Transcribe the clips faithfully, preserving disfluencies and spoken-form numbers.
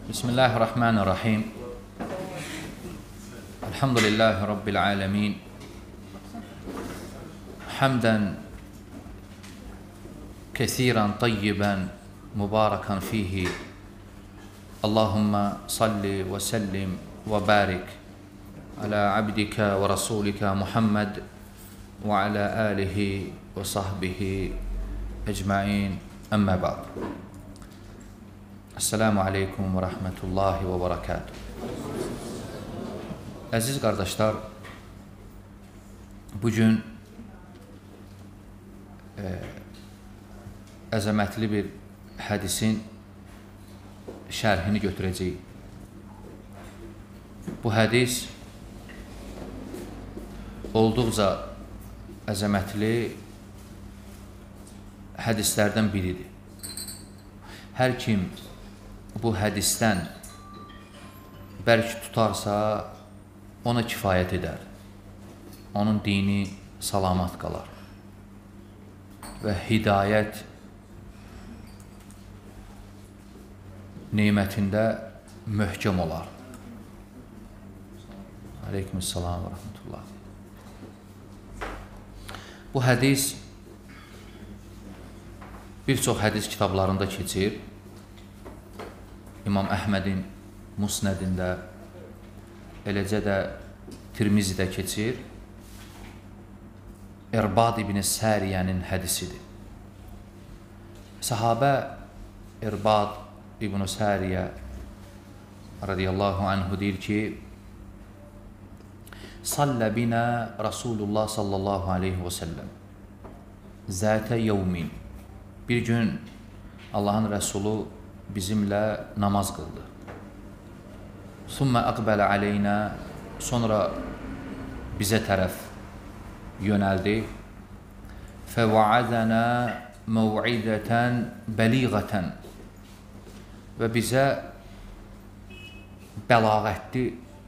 بسم الله الرحمن الرحيم الحمد لله رب العالمين حمدا كثيرا طيبا مباركا فيه اللهم صل وسلم وبارك على عبدك ورسولك محمد وعلى آله وصحبه أجمعين أما بعد Esselamu Aleyküm və Rəhmətullahi və Barakatuhu. Əziz qardaşlar, bugün e, əzəmətli bir hədisin şərhini götürəcəyik. Bu hədis olduqca əzəmətli hədislərdən biridir. Hər kim bu hədisdən bərk tutarsa, ona kifayət edər. Onun dini salamat qalar və hidayət nemətində möhkəm olar. Aleykümselam və Rəhmətullah. Bu hədis bir çox hədis kitablarında keçir. İmam Əhmədin Musnədində, eləcə də Tirmizidə keçir. İrbad ibn Səriyənin hədisidir. Sahabə İrbad ibn Səriyə radiyallahu anhu deyir ki, Sallə binə Rasulullah sallallahu aleyhi və səlləm zətə yevmin. Bir gün Allahın Rəsulu bizimlə namaz qıldı. Sümmə əqbələ aleynə, sonra bizə tərəf yönəldi. Fəvəədənə məv'idətən bəliğətən, və bizə bəlağətli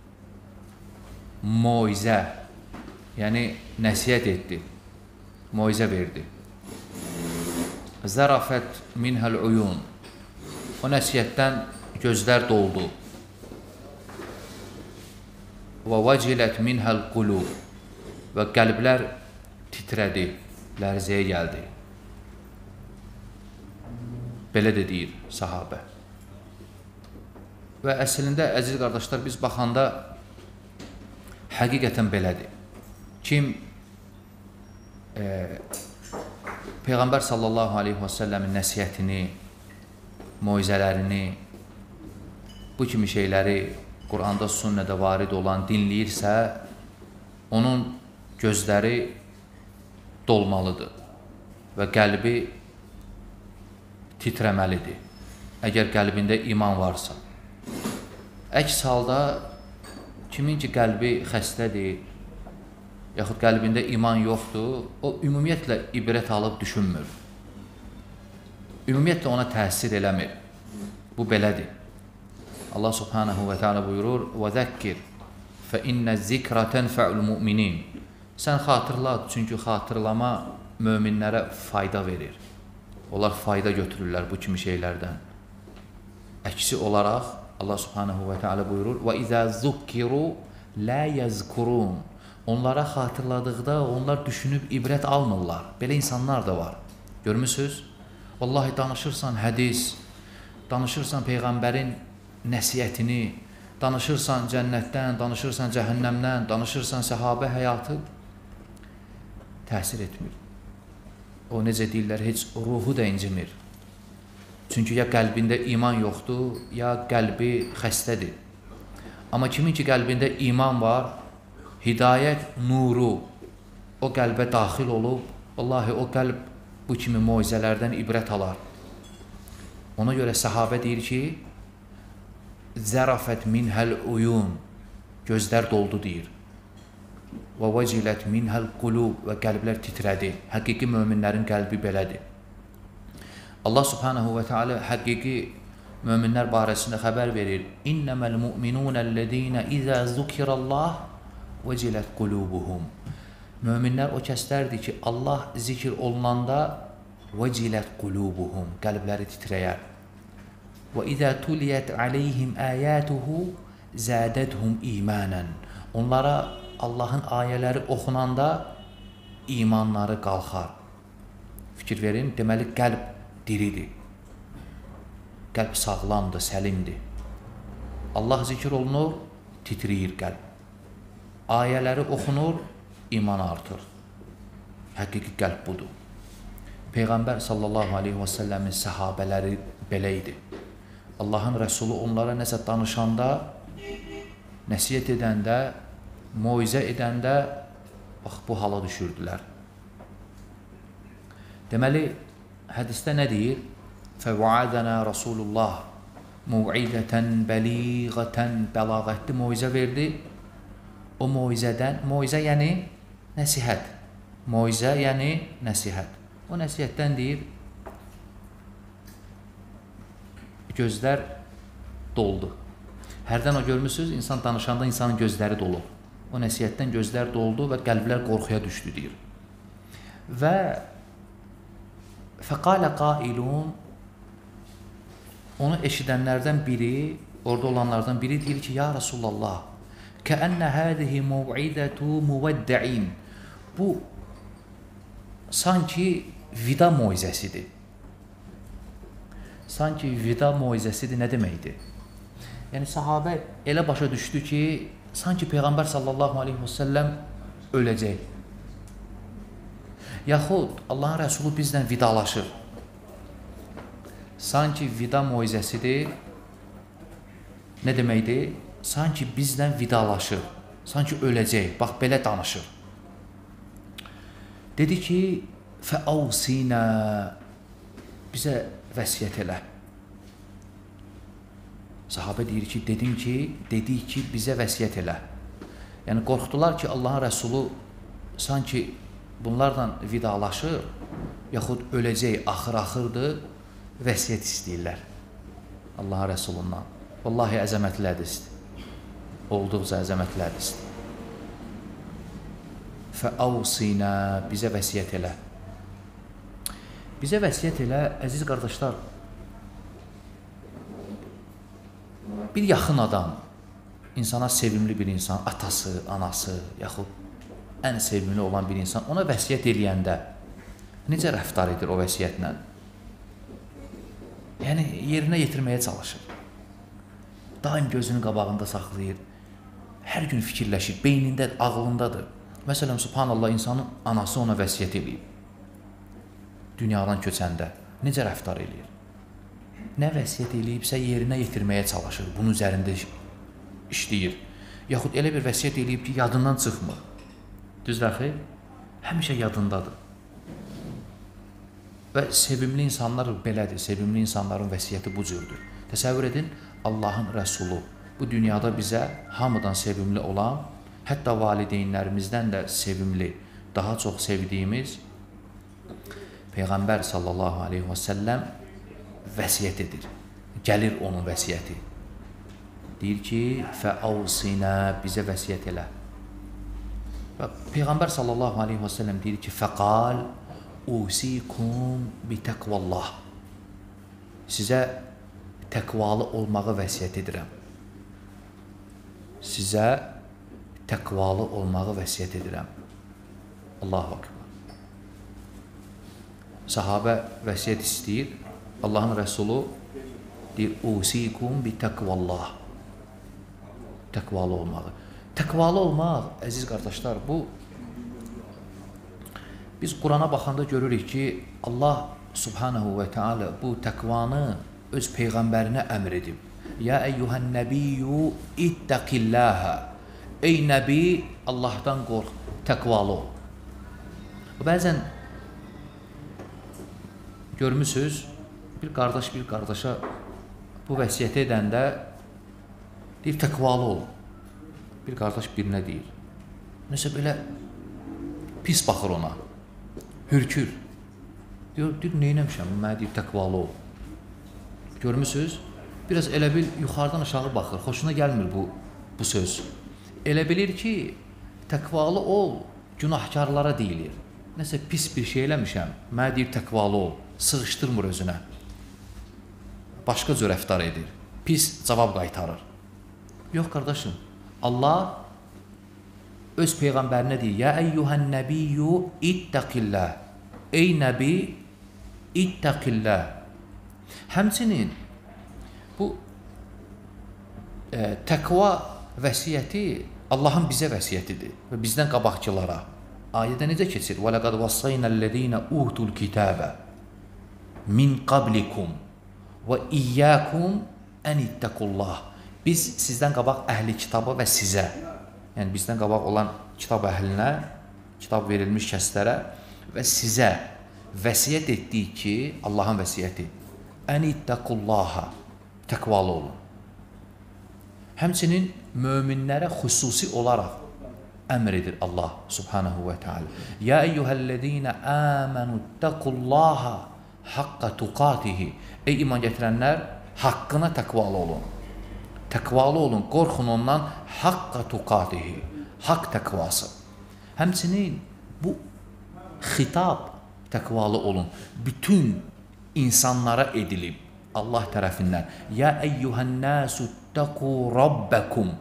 moizə, yəni nəsiyyət etdi, moizə verdi. Zərafət minhəl uyun, o nəsiyyətdən gözlər doldu. Və vəcilət minhəl qulub, və qəlblər titrədi, lərzəyə gəldi. Belə də deyir sahabə. Və əslində, əziz qardaşlar, biz baxanda həqiqətən belədir. Kim e, Peyğəmbər sallallahu aleyhi və səlləmin nəsiyyətini, moizələrini, bu kimi şeyləri Quranda, sünnədə varid olan dinləyirsə, onun gözləri dolmalıdır və qəlbi titrəməlidir, əgər qəlbində iman varsa. Əks halda, kimin ki qəlbi xəstədir, yaxud qəlbində iman yoxdur, o ümumiyyətlə ibrət alıb düşünmür. Ümumiyyətlə ona təsir eləmir. Bu belədir. Allah subhanahu və teala buyurur, وَذَكِّرْ فَإِنَّ الذِّكْرَ تَنْفَعُ الْمُؤْمِنِينَ. Sən xatırlat, çünki xatırlama möminlərə fayda verir. Onlar fayda götürürlər bu kimi şeylərdən. Əksi olaraq Allah subhanahu və teala buyurur, وَإِذَا ذُكِّرُوا لَا يَذْكُرُونَ. Onlara xatırladıqda onlar düşünüb ibrət almırlar. Belə insanlar da var. Görmüsünüz? Vallahi danışırsan hədis, danışırsan Peyğəmbərin nəsiyyətini, danışırsan cənnətdən, danışırsan cəhənnəmdən, danışırsan səhabə həyatı, təsir etmir. O necə deyirlər, heç ruhu da incimir. Çünki ya qəlbində iman yoxdur, ya qəlbi xəstədir. Amma kimin ki qəlbində iman var, hidayət nuru o qəlbə daxil olub, vallahi o qəlb bu kimi moizələrdən ibrət alar. Ona görə səhabə deyir ki, zərafət minhəl uyun, gözlər doldu deyir. Və vəcilət minhəl qulub, və qəlblər titrədi. Həqiqi möminlərin qəlbi belədir. Allah subhanahu və teala həqiqi möminlər barəsində xəbər verir. İnnəməl mu'minunəl-ləzīnə izə zukirallah vəcilət qulubuhum. Möminlər o kəslərdir ki, Allah zikr olunanda vəcilət qulubuhum, qəlbləri titrəyər. Və izə tuliyət aleyhim ayatuhu zədədhum imanən. Onlara Allahın ayələri oxunanda imanları qalxar. Fikir verin, deməli qəlb diridir. Qəlb sağlamdır, səlimdir. Allah zikr olunur, titriyir qəlb. Ayələri oxunur, iman artır. Həqiqi qəlb budur. Peyğəmbər sallallahu aleyhi və səlləmin səhabələri belə idi. Allahın Rəsulu onlara nəsə danışanda, nəsiyyət edəndə, moizə edəndə, bax, bu hala düşürdülər. Deməli, hədisdə nə deyir? فَوَعَدَنَا رَسُولُ اللّٰهِ مُوْعِدَةً بَلِيغَةً Bəlağətli moizə verdi. O moizədən, moizə yəni nəsihət. Moizə yəni nəsihət. O nəsihətdən deyir, gözlər doldu. Hərdən o görmürsünüz, insan danışanda insanın gözləri dolu. O nəsihətdən gözlər doldu və qəlblər qorxuya düşdü, deyir. Və fəqalə qailun, onu eşidənlərdən biri, orada olanlardan biri deyir ki, ya Rasulallah, kəənnə hədihi muv'idətu muvəddəin. Bu, sanki vida moizəsidir. Sanki vida moizəsidir, nə deməkdir? Yəni, sahabə elə başa düşdü ki, sanki Peyğəmbər sallallahu aleyhi və səlləm öləcək. Yaxud Allahın Rəsulu bizlə vidalaşır. Sanki vida moizəsidir, nə deməkdir? Sanki bizlə vidalaşır, sanki öləcək, bax, belə danışır. Dedi ki, fəavsinə, bizə vəsiyyət elə. Sahabə deyir ki, dedim ki, dedik ki, bizə vəsiyyət elə. Yəni, qorxdular ki, Allahın Rəsulu sanki bunlarla vidalaşır, yaxud öləcək, axır-axırdır, vəsiyyət istəyirlər Allahın Rəsulundan. Vallahi əzəmətli hədisdir. Olduqca əzəmətli hədisdir. Fəavsinə, bizə vəsiyyət elə. Bizə vəsiyyət elə, əziz qardaşlar, bir yaxın adam, insana sevimli bir insan, atası, anası, yaxud ən sevimli olan bir insan, ona vəsiyyət eləyəndə necə rəftar edir o vəsiyyətlə? Yəni, yerinə yetirməyə çalışır. Daim gözünün qabağında saxlayır. Hər gün fikirləşir, beynində, ağlındadır. Məsələn, subhanallah, insanın anası ona vəsiyyət eləyib. Dünyadan köçəndə necə rəftar eləyir? Nə vəsiyyət eləyibsə yerinə yetirməyə çalışır, bunun üzərində işləyir. Yaxud elə bir vəsiyyət eləyib ki, yadından çıxmır. Düzdür, axı? Həmişə yadındadır. Və sevimli insanlar belədir, sevimli insanların vəsiyyəti bu cürdür. Təsəvvür edin, Allahın Rəsulu bu dünyada bizə hamıdan sevimli olan, hətta valideynlərimizdən də sevimli, daha çox sevdiyimiz Peyğəmbər sallallahu aleyhi və səlləm vəsiyyət edir. Gəlir onun vəsiyyəti. Deyir ki, fəavsinə, bizə vəsiyyət elə. Və Peyğəmbər sallallahu aleyhi və səlləm deyir ki, fəqal usikum bitəqvallah. Sizə təqvalı olmağı vəsiyyət edirəm. Sizə təqvalı olmağı vəsiyyət edirəm. Allahu akbar. Sahabə vəsiyyət istəyir. Allahın Rəsulu deyir, usikum bitəqvallah. Təqvalı olmağı. Təqvalı olmaq, əziz qardaşlar, bu biz Qurana baxanda görürük ki, Allah subhanahu və teala bu təqvanı öz Peyğəmbərinə əmr edib. Ya əyyuhən nəbiyyü ittəqilləhə. Ey nəbi, Allahdan qorx, təqvalı ol. Bəzən görmüsünüz, bir qardaş bir qardaşa bu vəsiyyət edəndə deyir, təqvalı ol. Bir qardaş birinə deyir. Nəsə belə pis baxır ona. Hürkür. Deyir, deyir, neynəmişəm? Mənə deyir, təqvalı ol. Görmüsünüz? Biraz elə bil yuxarıdan aşağı baxır. Xoşuna gəlmir bu, bu söz. Elə bilir ki, təqvalı ol, günahkarlara deyilir. Nəsə pis bir şey eləmişəm, mənə deyir, təqvalı ol. Sığışdırmır özünə. başqa cür rəftar edir, pis cavab qaytarır. Yox, qardaşım, Allah öz Peyğəmbərinə deyir, ya əyyuhən nəbiyyü ittəqilləh, ey nəbi, ittəqilləh. Həmçinin bu e, təqva vəsiyyəti Allahın bizə vəsiyyətidir və bizdən qabaqçılara. Ayədə necə keçir? وَلَقَدْ وَصَّيْنَا الَّذ۪ينَ اُوتُوا الْكِتَابَ مِنْ قَبْلِكُمْ وَاِيَّاكُمْ اَنْ اِتَّقُوا اللّٰهِ. Biz sizdən qabaq əhli kitabı və sizə, yəni bizdən qabaq olan kitab əhlinə, kitab verilmiş kəslərə və sizə vəsiyyət etdik ki, Allahın vəsiyyəti, اَنْ اِتَّقُوا اللّٰهَ, təqvalı olun. Həmçinin möminlərə xüsusi olaraq əmr edir Allah subhanahu və teala. Ya eyyuhəl-ləzīnə əmənu ittaqullaha haqqa tuqatihi. Ey iman gətirənlər, haqqına təqvalı olun. Təqvalı olun, qorxun ondan haqqa tuqatihi. Haqq təqvası. Həmçinin bu xitab təqvalı olun. Bütün insanlara edilib Allah tərəfindən. Ya eyyuhən-nəsu ittaqu rabbəkum.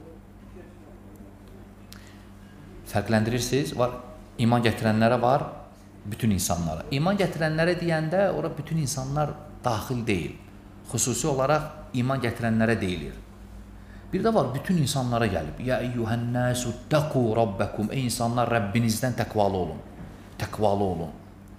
Fərqləndirirsiniz, var, iman gətirənlərə var, bütün insanlara. İman gətirənlərə deyəndə, ora bütün insanlar daxil deyil. Xüsusi olaraq iman gətirənlərə deyilir. Bir də var, bütün insanlara gəlib. Ya eyyuhən-nəsu ittaqu rabbəkum. Ey insanlar, Rəbbinizdən təqvalı olun. Təqvalı olun.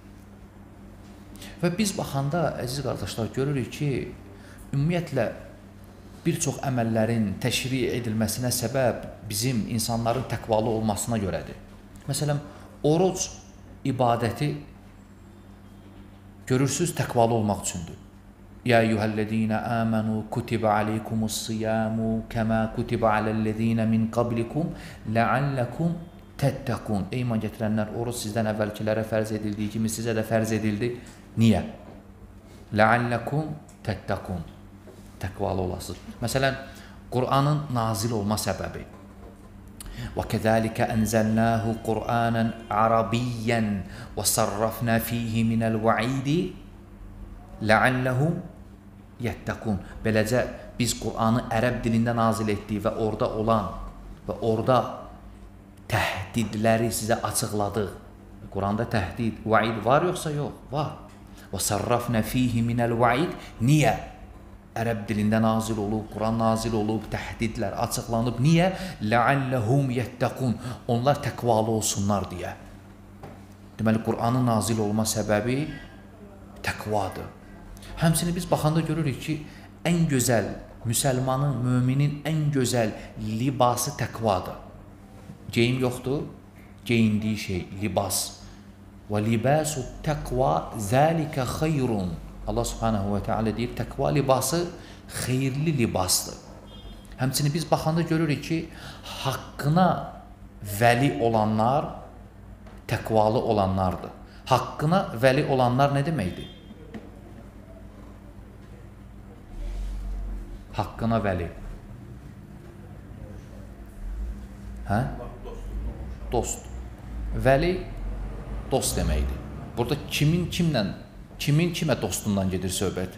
Və biz baxanda, əziz qardaşlar, görürük ki, ümumiyyətlə, bir çox əməllərin təşri edilməsinə səbəb bizim insanların təqvalı olmasına görədir. Məsələn, oruc ibadəti görürsünüz təqvalı olmaq üçündür. Ya eyyuhəl-ləzīnə əmənu kutibə aleykumus-siyamu kəmə kutibə aləl-ləzīnə min qablikum ləalləkum təttəqun. Ey iman gətirənlər, oruc sizdən əvvəlkilərə fərz edildiyi kimi sizə də fərz edildi. Niyə? Ləalləkum təttəqun. Təqvalı olasınız. Məsələn, Qur'anın nazil olma səbəbi. وَكَذَلِكَ أَنْزَلْنَاهُ قُرْآنًا عَرَبِيًّا وَصَرَّفْنَا فِيهِ مِنَ الْوَعِيدِ لَعَلَّهُمْ يَتَّقُونَ. Beləcə biz Qur'anı ərəb dilində nazil etdik və orada olan və orada təhdidləri sizə açıqladıq. Qur'anda təhdid, vaid var yoxsa yox? Var. وَصَرَّفْنَا فِيهِ مِنَ الْوَعِيدِ. Niyə? Ərəb dilində nazil olub, Quran nazil olub, təhdidlər açıqlanıb. Niyə? لَعَلَّهُمْ يَتَّقُونَ. Onlar təqvalı olsunlar deyə. Deməli, Quranın nazil olma səbəbi təqvadır. Həmçinin biz baxanda görürük ki, ən gözəl, müsəlmanın, müminin ən gözəl libası təqvadır. Geyim yoxdur, geyindiyi şey, libas. وَلِبَاسُ التَّقْوَى ذَٰلِكَ خَيْرٌ. Allah subhanahu və teala deyir, təqva libası xeyirli libasdır. Həmçinin biz baxanda görürük ki, haqqına vəli olanlar təqvalı olanlardır. Haqqına vəli olanlar nə deməkdir? Haqqına vəli. Hə? Dost. Vəli dost deməkdir. Burada kimin kimlə Kimin kimə dostundan gedir söhbət?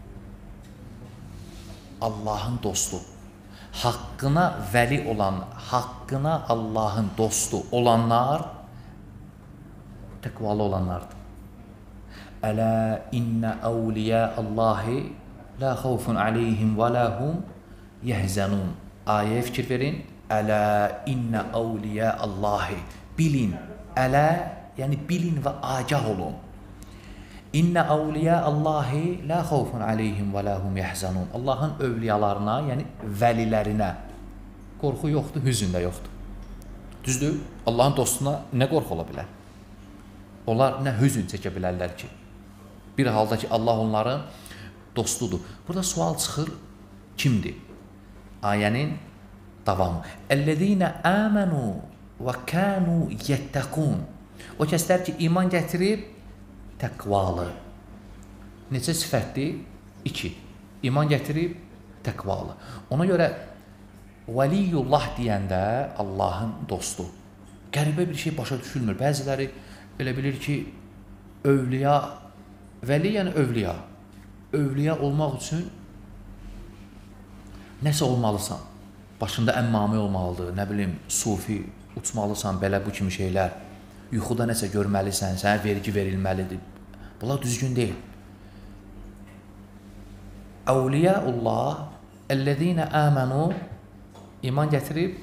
Allahın dostu. Haqqına vəli olan, haqqına Allahın dostu olanlar təqvalı olanlardır. Ələ innə əvliyə Allahi la xavfun aleyhim və lahum yəhzənun. Ayəyə fikir verin. Ələ innə əvliyə Allahi. Bilin. Ələ, yəni bilin və agah olun. İnnə əvliyə Allahi la xavfun aleyhim və lahum yəhzənun. Allahın övliyalarına, yəni vəlilərinə qorxu yoxdur, hüzün də yoxdur. Düzdür? Allahın dostuna nə qorxu ola bilər? Onlar nə hüzün çəkə bilərlər ki? Bir halda ki, Allah onların dostudur. Burada sual çıxır, kimdir? Ayənin davamı. Əl-ləzīnə əmənu və kənu yəttəqun. O kəslər ki, iman gətirib, təqvalı. Neçə sifətdir? İki. İman gətirib, təqvalı. Ona görə Vəliyullah deyəndə Allahın dostu. Qəribə bir şey başa düşülmür. Bəziləri elə bilir ki, övliya, vəli yəni övliya. övliya olmaq üçün nəsə olmalısan. Başında əmmamə olmalıdır, nə bilim, sufi, uçmalısan, belə bu kimi şeylər. Yuxuda nəsə görməlisən, sənə vergi verilməlidir. Bunlar düzgün deyil. Əvliyaullah, əllezine əmənu, iman gətirib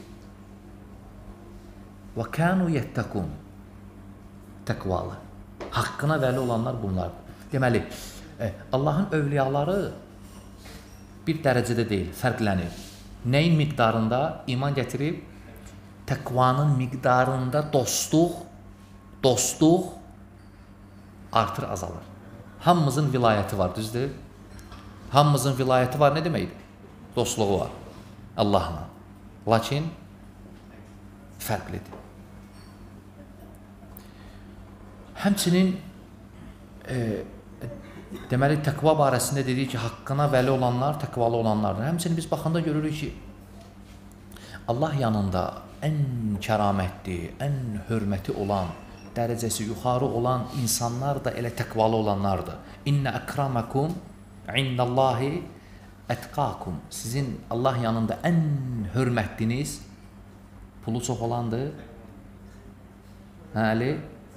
və kənu yettəkun, təqvalı. Haqqına vəli olanlar bunlardır. Deməli, Allahın övliyaları bir dərəcədə deyil, fərqlənir. Nəyin miqdarında iman gətirib? Təqvanın miqdarında dostluq, dostluq artır, azalır. Hamımızın vilayəti var, düzdür? Hamımızın vilayəti var, nə deməkdir? Dostluğu var Allahla. Lakin fərqlidir. Həmçinin e, deməli, təqva barəsində dedik ki, haqqına vəli olanlar, təqvalı olanlardır. Həmçinin biz baxanda görürük ki, Allah yanında ən kəramətli, ən hörməti olan, dərəcəsi yuxarı olan insanlar da elə təqvalı olanlardır. İnnə əkramakum indallahi ətqakum. Sizin Allah yanında ən hörmətliniz, pulu çox olandır, həli,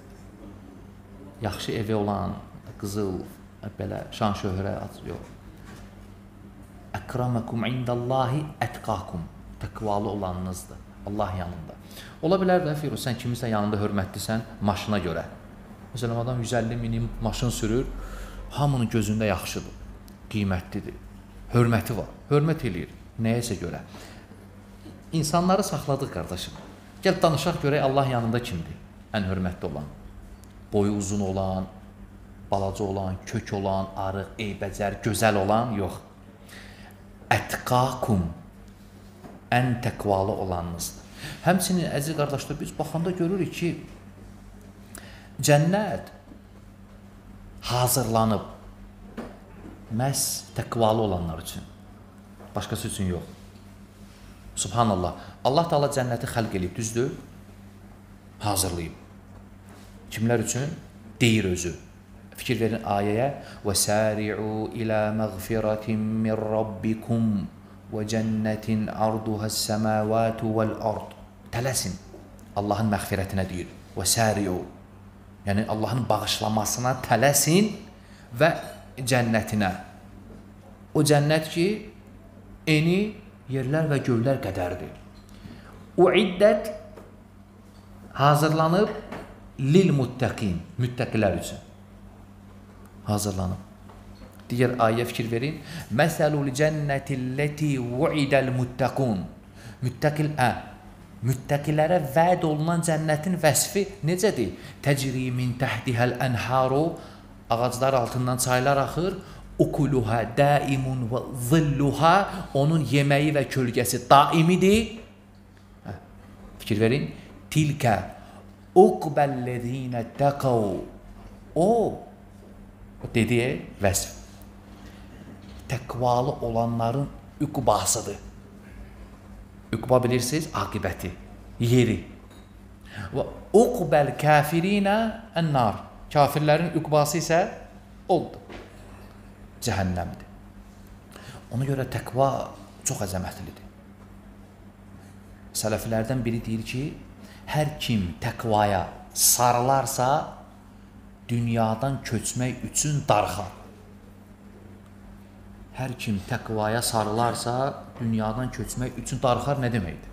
yaxşı evi olan, qızıl, belə şan şöhrət, yox. Əkramakum indallahi ətqakum. Təqvalı olanınızdır Allah yanında. Ola bilər də, Firuz, sən kimisə yanında hörmətlisən maşına görə. Məsələn, adam yüz əlli mini maşın sürür, hamının gözündə yaxşıdır, qiymətlidir, hörməti var, hörmət eləyir, nəyəsə görə. İnsanları saxladıq, qardaşım. Gəl, danışaq görək Allah yanında kimdir? Ən hörmətli olan, boyu uzun olan, balaca olan, kök olan, arıq, eybəcər, gözəl olan, yox. Ətqakum, ən təqvalı olanınızdır. Həmçinin, əziz qardaşlar, biz baxanda görürük ki, cənnət hazırlanıb məhz təqvalı olanlar üçün, başqası üçün yox. Subhanallah, Allah Teala cənnəti xəlq edib, düzdür? Hazırlayıb. Kimlər üçün? Deyir özü. Fikir verin ayəyə. وَسَارِعُوا إِلَى مَغْفِرَةٍ مِّنْ رَبِّكُمْ وَجَنَّةٍ عَرْضُهَا السَّمَاوَاتُ وَالْأَرْضُ. Tələsin. Allahın məğfirətinə deyir. وَسَارِعُوا. Yəni Allahın bağışlamasına tələsin və cənnətinə. O cənnət ki, eni yerlər və göylər qədərdir. Uiddət hazırlanıb lil muttəqin, müttəqilər üçün hazırlanıb. Digər ayəyə fikir verin. Məsəlul cənnətilləti vuidəl muttəqun. Müttəqil, ə, müttəqilərə vəd olunan cənnətin vəsfi necədir? Təcri min təhdihəl ənharu, ağaclar altından çaylar axır. Ukuluha daimun və zilluha, onun yeməyi və kölgəsi daimidir. Hə, fikir verin. Tilkə uqbəllezine təqav. O, dediyi vəsf. Təqvalı olanların üqbasıdır. Üqba bilirsiniz, aqibəti, yeri. Və uqbəl kafirinə ənnar. Kafirlərin üqbası isə oldu. Cəhənnəmdir. Ona görə təqva çox əzəmətlidir. Sələfilərdən biri deyir ki, hər kim təqvaya sarılarsa, dünyadan köçmək üçün darıxar. Hər kim təqvaya sarılarsa, dünyadan köçmək üçün darıxar nə deməkdir?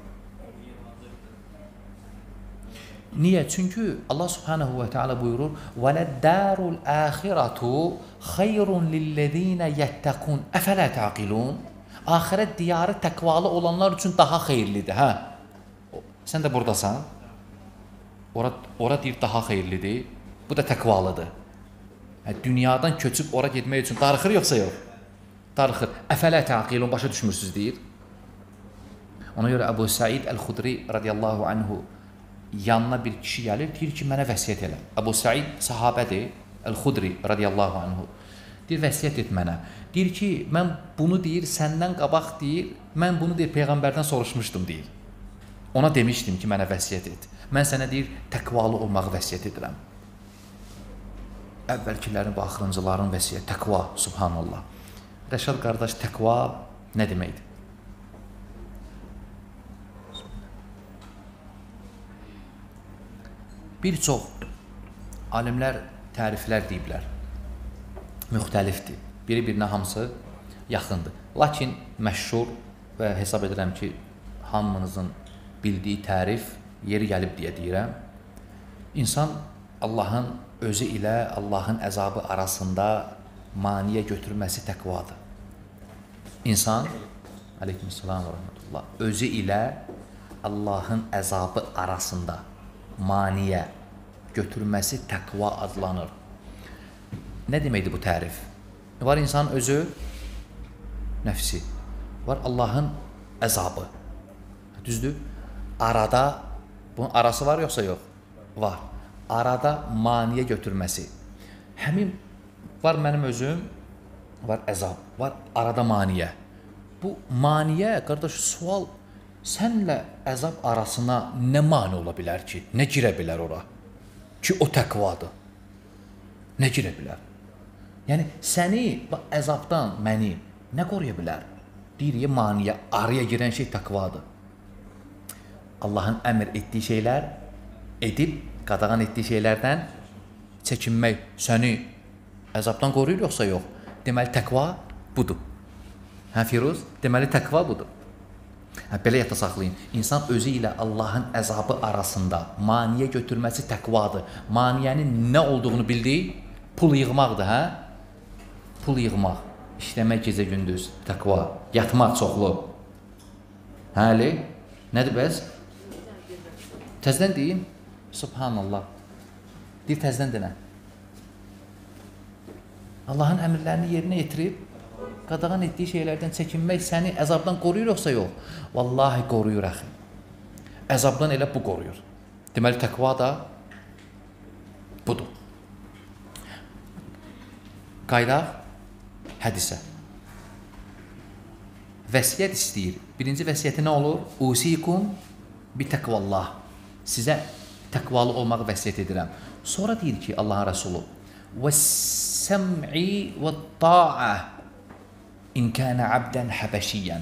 Niyə? Çünki Allah subhanahu və teala buyurur وَلَدَّارُ الْآخِرَةُ خَيْرٌ لِلَّذ۪ينَ يَتَّقُونَ أَفَلَا تَعْقِلُونَ. Ahirət diyarı təqvalı olanlar üçün daha xeyirlidir. Hə? Sən də buradasan. Ora, ora deyir daha xeyirlidir. Bu da təqvalıdır. Hə, dünyadan köçüb ora getmək üçün darıxır yoxsa yox? Darıxır. Əfələ təqilun, başa düşmürsünüz deyir. Ona görə Əbu Said Əl-Xudri radiyallahu anhu yanına bir kişi gəlir, deyir ki, mənə vəsiyyət elə. Əbu Said sahabədir, Əl-Xudri radiyallahu anhu. Deyir, vəsiyyət et mənə. Deyir ki, mən bunu deyir, səndən qabaq deyir, mən bunu deyir, Peyğəmbərdən soruşmuşdum deyir. Ona demişdim ki, mənə vəsiyyət et. Mən sənə deyir, təqvalı olmağı vəsiyyət edirəm. əvvəlkilərin və axırıncıların vəsiyyət, təqva, subhanallah. Rəşad qardaş, təqva nə deməkdir? Bir çox alimlər təriflər deyiblər, müxtəlifdir, biri-birinə hamısı yaxındır. Lakin məşhur və hesab edirəm ki, hamınızın bildiyi tərif yeri gəlib deyə deyirəm. İnsan Allahın özü ilə Allahın əzabı arasında maniyə götürməsi təqvadır. İnsan, aleykümselam və rəhmətullah, özü ilə Allahın əzabı arasında maniyə götürməsi təqva adlanır. Nə deməkdir bu tərif? Var insan özü, nəfsi, var Allahın əzabı. Düzdür? Arada, bunun arası var yoxsa yox? Var. Arada maniyə götürməsi. Həmin var mənim özüm, var əzab, var arada maniyə. Bu maniyə, qardaş, sual, sənlə əzab arasına nə mani ola bilər ki? Nə girə bilər ora? Ki o təqvadır. Nə girə bilər? Yəni, səni əzabdan, məni nə qoruya bilər? Deyirik, maniyə, araya girən şey təqvadır. Allahın əmr etdiyi şeylər, edib, qadağan etdiyi şeylərdən çəkinmək səni əzabdan qoruyur yoxsa yox? Deməli, təqva budur. Hə, Firuz? Deməli, təqva budur. Hə, belə yadda saxlayın. İnsan özü ilə Allahın əzabı arasında maniyə götürməsi təqvadır. Maniyənin nə olduğunu bildiyi pul yığmaqdır, hə? Pul yığmaq, işləmək gecə gündüz, təqva, yatmaq çoxlu. Hə, Ali? Nədir bəs? Təzdən deyin. Subhanallah. Deyir, təzdən denə. Allahın əmrlərini yerinə yetirib, qadağan etdiyi şeylərdən çəkinmək səni əzabdan qoruyur yoxsa yox? Vallahi qoruyur, əxi. Əzabdan elə bu qoruyur. Deməli, təqva da budur. Qaydaq hədisə. Vəsiyyət istəyir. Birinci vəsiyyəti nə olur? Usikum bi təqvallah. Sizə təqvalı olmağı vəsiyyət edirəm. Sonra deyir ki, Allahın Rəsulu vəs-səm'i və-ta'a in kənə abdən həbəşiyyən.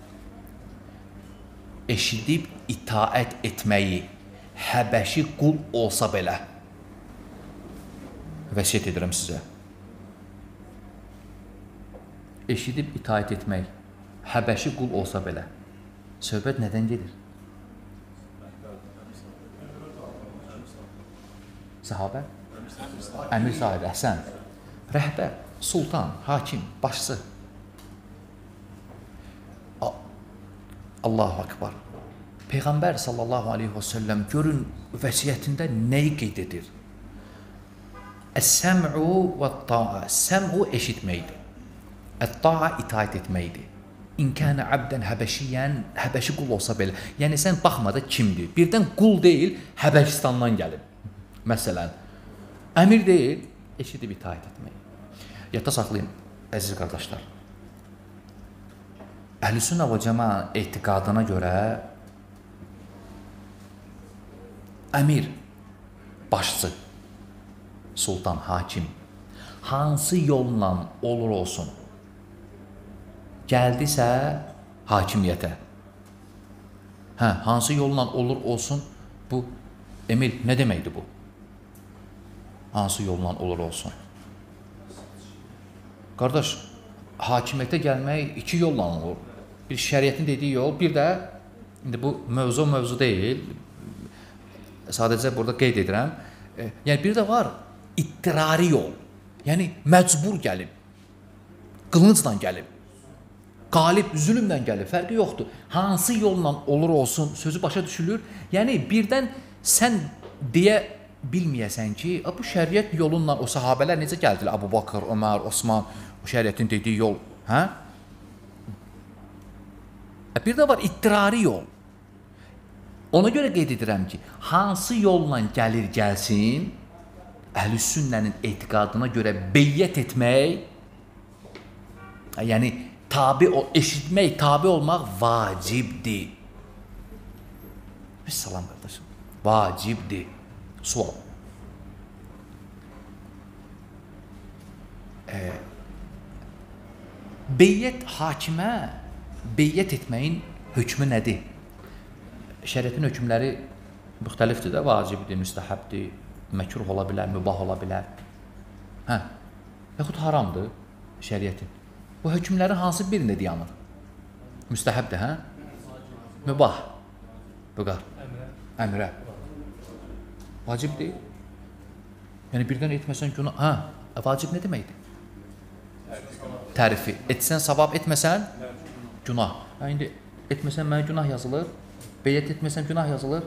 Eşidib itaət etməyi həbəşi qul olsa belə vəsiyyət edirəm sizə. Eşidib itaət etmək həbəşi qul olsa belə. Söhbət nədən gedir? Səhabə? Əmir sahibi, əhsən. Rəhbər, sultan, hakim, başçı. Allahu Akbar. Peyğəmbər sallallahu aleyhi və səlləm görün vəsiyyətində nəyi qeyd edir? Əs-səm'u və-ta'a. Səm'u eşitməkdir. Ət-ta'a itaət etməkdir. İn kənə abdən həbəşiyyən, həbəşi qul olsa belə. Yəni, sən baxmada kimdir? Birdən qul deyil, Həbəşistandan gəlib. Məsələn, əmir deyil, eşidib itaət etmək. Yadda saxlayın, əziz qardaşlar. Əhl-i-Sünnə və Cəmaə etiqadına görə əmir, başçı, sultan, hakim, hansı yolla olur olsun, gəldisə hakimiyyətə. Hə, hansı yolla olur olsun, bu, Emil, nə deməkdir bu? Hansı yolla olur olsun? Qardaş, hakimiyyətə gəlmək iki yolla olur. Bir şəriətin dediyi yol, bir də, indi bu mövzu mövzu deyil, sadəcə burada qeyd edirəm, e, yəni bir də var, ittirari yol, yəni məcbur gəlib, qılıncla gəlib, qalib, zülümlə gəlib, fərqi yoxdur. Hansı yolla olur olsun, sözü başa düşülür, yəni birdən sən deyə bilməyəsən ki, bu şəriət yolunla o sahabələr necə gəldilər? Əbu Bakır, Ömər, Osman, o şəriətin dediyi yol, hə? Bir də var, ittirari yol. Ona görə qeyd edirəm ki, hansı yolla gəlir gəlsin, Əhl-i-Sünnənin etiqadına görə beyyət etmək, yəni tabi, eşitmək, tabi olmaq vacibdir. Bir salam qardaşım. Vacibdir. Sual. e, beyyət hakimə beyyət etməyin hökmü nədir? Şəriətin hökmləri müxtəlifdir də, vacibdir, müstəhəbdir, məkruh ola bilər, mübah ola bilər. Hə, yaxud haramdır şəriətin. Bu hökmlərin hansı birində dayanır? Müstəhəbdir, hə? Mübah. Vüqar. Əmrə. Vacibdir. Yəni birdən etməsən günah, hə, vacib nə deməkdir? Tərifi. Etsən savab, etməsən günah. Hə, indi etməsən mənə günah yazılır, beyyət etməsən günah yazılır.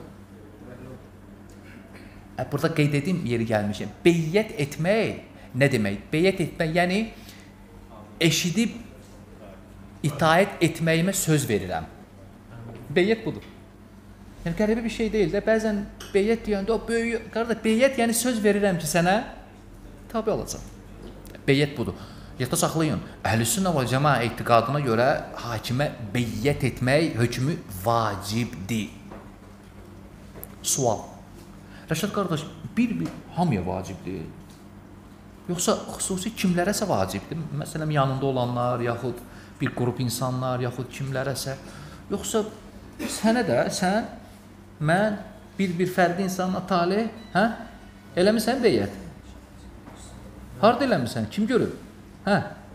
Hə, burada qeyd edeyim, yeri gəlmişəm. Beyyət etmək nə demək? Beyyət etmək, yəni eşidib itaət etməyimə söz verirəm. Beyyət budur. Yəni qəribə bir şey deyil də, bəzən beyyət deyəndə o böyük, qardaş, beyyət yəni söz verirəm ki, sənə tabi olacaq. Beyyət budur. Yadda saxlayın, Əhlüsünnə və Cəmaə etiqadına görə hakimə beyyət etmək hökmü vacibdir. Sual. Rəşad qardaş, bir-bir hamıya vacibdir. Yoxsa xüsusi kimlərəsə vacibdir? Məsələn, yanında olanlar, yaxud bir qrup insanlar, yaxud kimlərəsə. Yoxsa sənə də, sən, mən, bir-bir fərdi insanla talih, hə? Eləmirsən beyyət? Harada eləmirsən? Kim görür? Hə?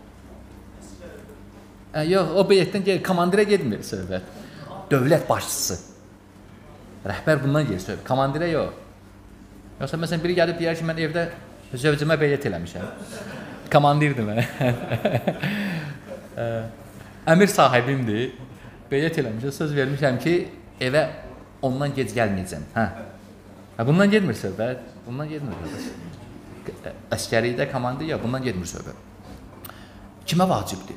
Hə, yox, o beyyətdən gəlir, komandirə gedmir söhbət. Dövlət başçısı. Rəhbər bundan gelir söhbət. Komandirə yox. Yoxsa məsələn, biri gəlib deyər ki, mən evdə zövcəmə beyyət eləmişəm. Komandirdir mən. Əmir sahibimdir. Beyyət eləmişəm, söz vermişəm ki, evə ondan gec gəlməyəcəm. Hə? Hə, bundan gedmir söhbət. Bundan gedmir söhbət. Əskərlikdə komandir ya, bundan gedmir söhbət. Kimə vacibdir?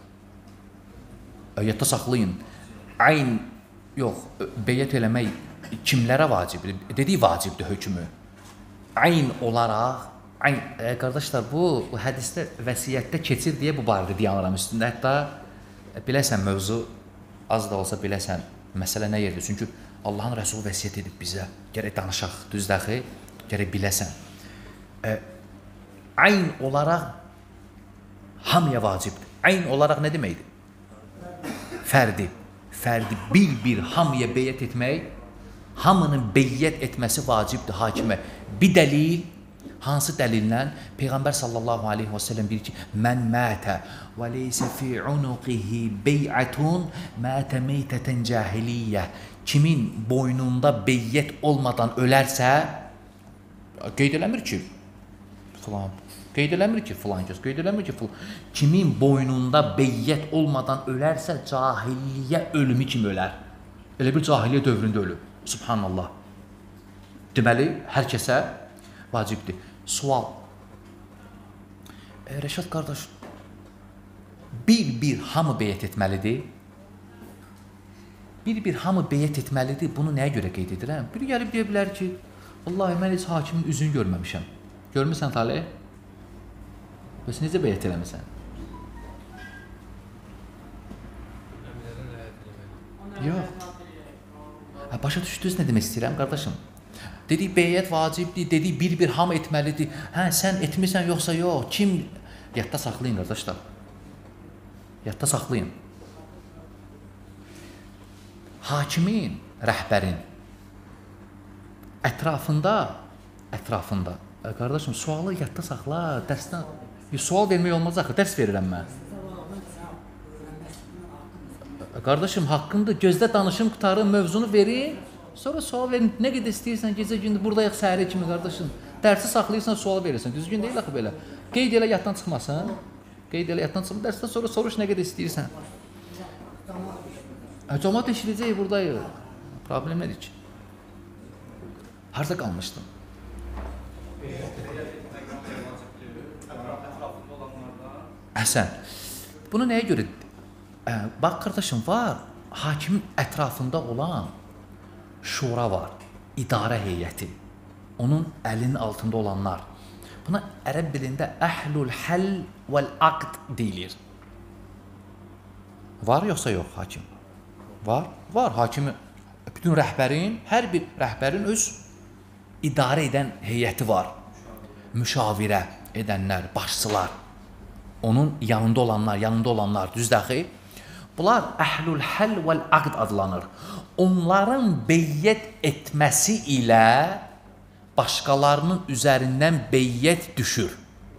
Yadda saxlayın. Ayn, yox, beyyət eləmək kimlərə vacibdir? Dediyi vacibdir hökmü. Ayn olaraq, ayn, e, qardaşlar, bu, bu hədisdə, vəsiyyətdə keçir deyə bu barədə dayanıram üstündə. Hətta e, biləsən mövzu, az da olsa biləsən, məsələ nə yerdir? Çünki Allahın Rəsulu vəsiyyət edib bizə. Gərək danışaq, düzdəxi, gərək biləsən. E, ayn olaraq hamıya vacibdir. Ayn olaraq nə deməkdir? Fərdi. Fərdi bir-bir hamıya beyyət etmək, hamının beyyət etməsi vacibdir hakimə. Bir dəlil, hansı dəlillə? Peyğəmbər sallallahu aleyhi və səlləm deyir ki, mən mətə və leysə fi unuqihi bey'atun mətə meytətən cahiliyyə. Kimin boynunda beyyət olmadan ölərsə, qeyd eləmir ki, filan, qeyd eləmir ki, filan kəs, qeyd eləmir ki, filan. Kimin boynunda beyyət olmadan ölərsə, cahiliyyə ölümü kimi ölər. Elə bir cahiliyyə dövründə ölüb. Subhanallah. Deməli, hər kəsə vacibdir. Sual. E, Rəşad qardaş, bir-bir hamı beyyət etməlidir. Bir-bir hamı beyyət etməlidir. Bunu nəyə görə qeyd edirəm? Biri gəlib deyə bilər ki, vallahi mən heç hakimin üzünü görməmişəm. Görmürsən Talih? Bəs necə beyyət eləmirsən? Yox. Ha, başa düşdünüz nə demək istəyirəm, qardaşım? Dedik, beyyət vacibdir, dedik, bir-bir hamı etməlidir. Hə, sən etmirsən, yoxsa yox. Kim? Yadda saxlayın, qardaşlar. Yadda saxlayın. Hakimin, rəhbərin ətrafında, ətrafında, qardaşım, sualı yadda saxla, dərsdən, sual vermək olmaz axı, dərs verirəm mən. Qardaşım, haqqında gözdə danışım, qutarım, mövzunu verin, sonra sual verin, nə qədər istəyirsən, gecə gündür, buradayıq səhəri kimi, qardaşım. Dərsi saxlayırsan, sual verirsən, düzgün deyil axı belə. Qeyd elə, yaddan çıxmasın, qeyd elə, yaddan çıxmasın, dərsdən sonra soruş nə qədər istəyirsən. Cəmaat eşidəcək, buradayıq. Problem nədir ki? Harada qalmışdın? Əhsən, bunu nəyə görə? Ə, bax, qardaşım, var, hakimin ətrafında olan şura var, idarə heyəti, onun əlinin altında olanlar. Buna ərəb dilində əhlul həll vəl-aqd deyilir. Var yoxsa yox hakim? Var, var, hakimi, bütün rəhbərin, hər bir rəhbərin öz idarə edən heyəti var. Müşavirə edənlər, başçılar. onun yanında olanlar, yanında olanlar, düzdür axı? Bunlar əhlul həll vəl aqd adlanır. Onların beyyət etməsi ilə başqalarının üzərindən beyyət düşür.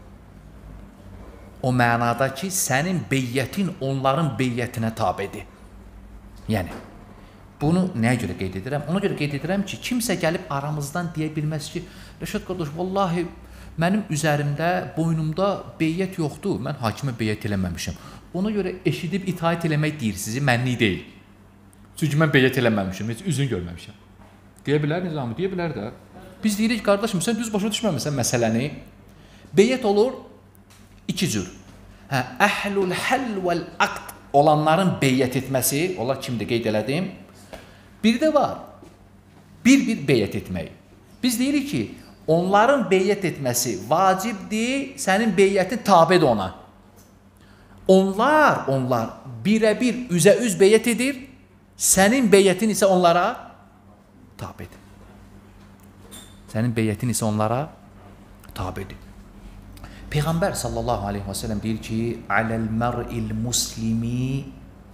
O mənada ki, sənin beyyətin onların beyyətinə tabidir. Yəni, bunu nəyə görə qeyd edirəm? Ona görə qeyd edirəm ki, kimsə gəlib aramızdan deyə bilməz ki, Rəşad qardaş, vallahi mənim üzərimdə, boynumda beyyət yoxdur, mən hakimə beyyət eləməmişim. Ona görə eşidib itaət eləmək deyir sizi, mənlik deyil. Çünki mən beyyət eləməmişim, heç üzün görməmişəm. Deyə bilər Nizami, deyə bilər də. Biz deyirik, qardaşım, sən düz başa düşməməsən məsələni. Beyyət olur iki cür. Hə, əhlul həll vəl aqd olanların beyyət etməsi, onlar kimdir qeyd elədim. Bir də var, bir-bir beyyət etmək. Biz deyirik ki, onların beyyət etməsi vacibdir, sənin beyyətin tabidir ona. Onlar, onlar birə-bir üzə-üz beyyət edir, sənin beyyətin isə onlara tabidir. Sənin beyyətin isə onlara tabidir. Peyğəmbər sallallahu aleyhi və səlləm deyir ki, aləl mər'il muslimi,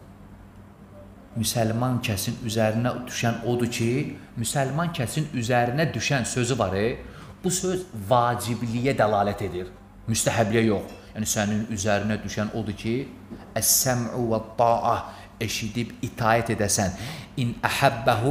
müsəlman kəsin üzərinə düşən odur ki, müsəlman kəsin üzərinə düşən sözü var, e, bu söz vacibliyə dəlalət edir, müstəhəbliyə yox. Yəni, sənin üzərinə düşən odur ki, əs-səm'u və ta'a, eşidib itaət edəsən, in əhəbbəhu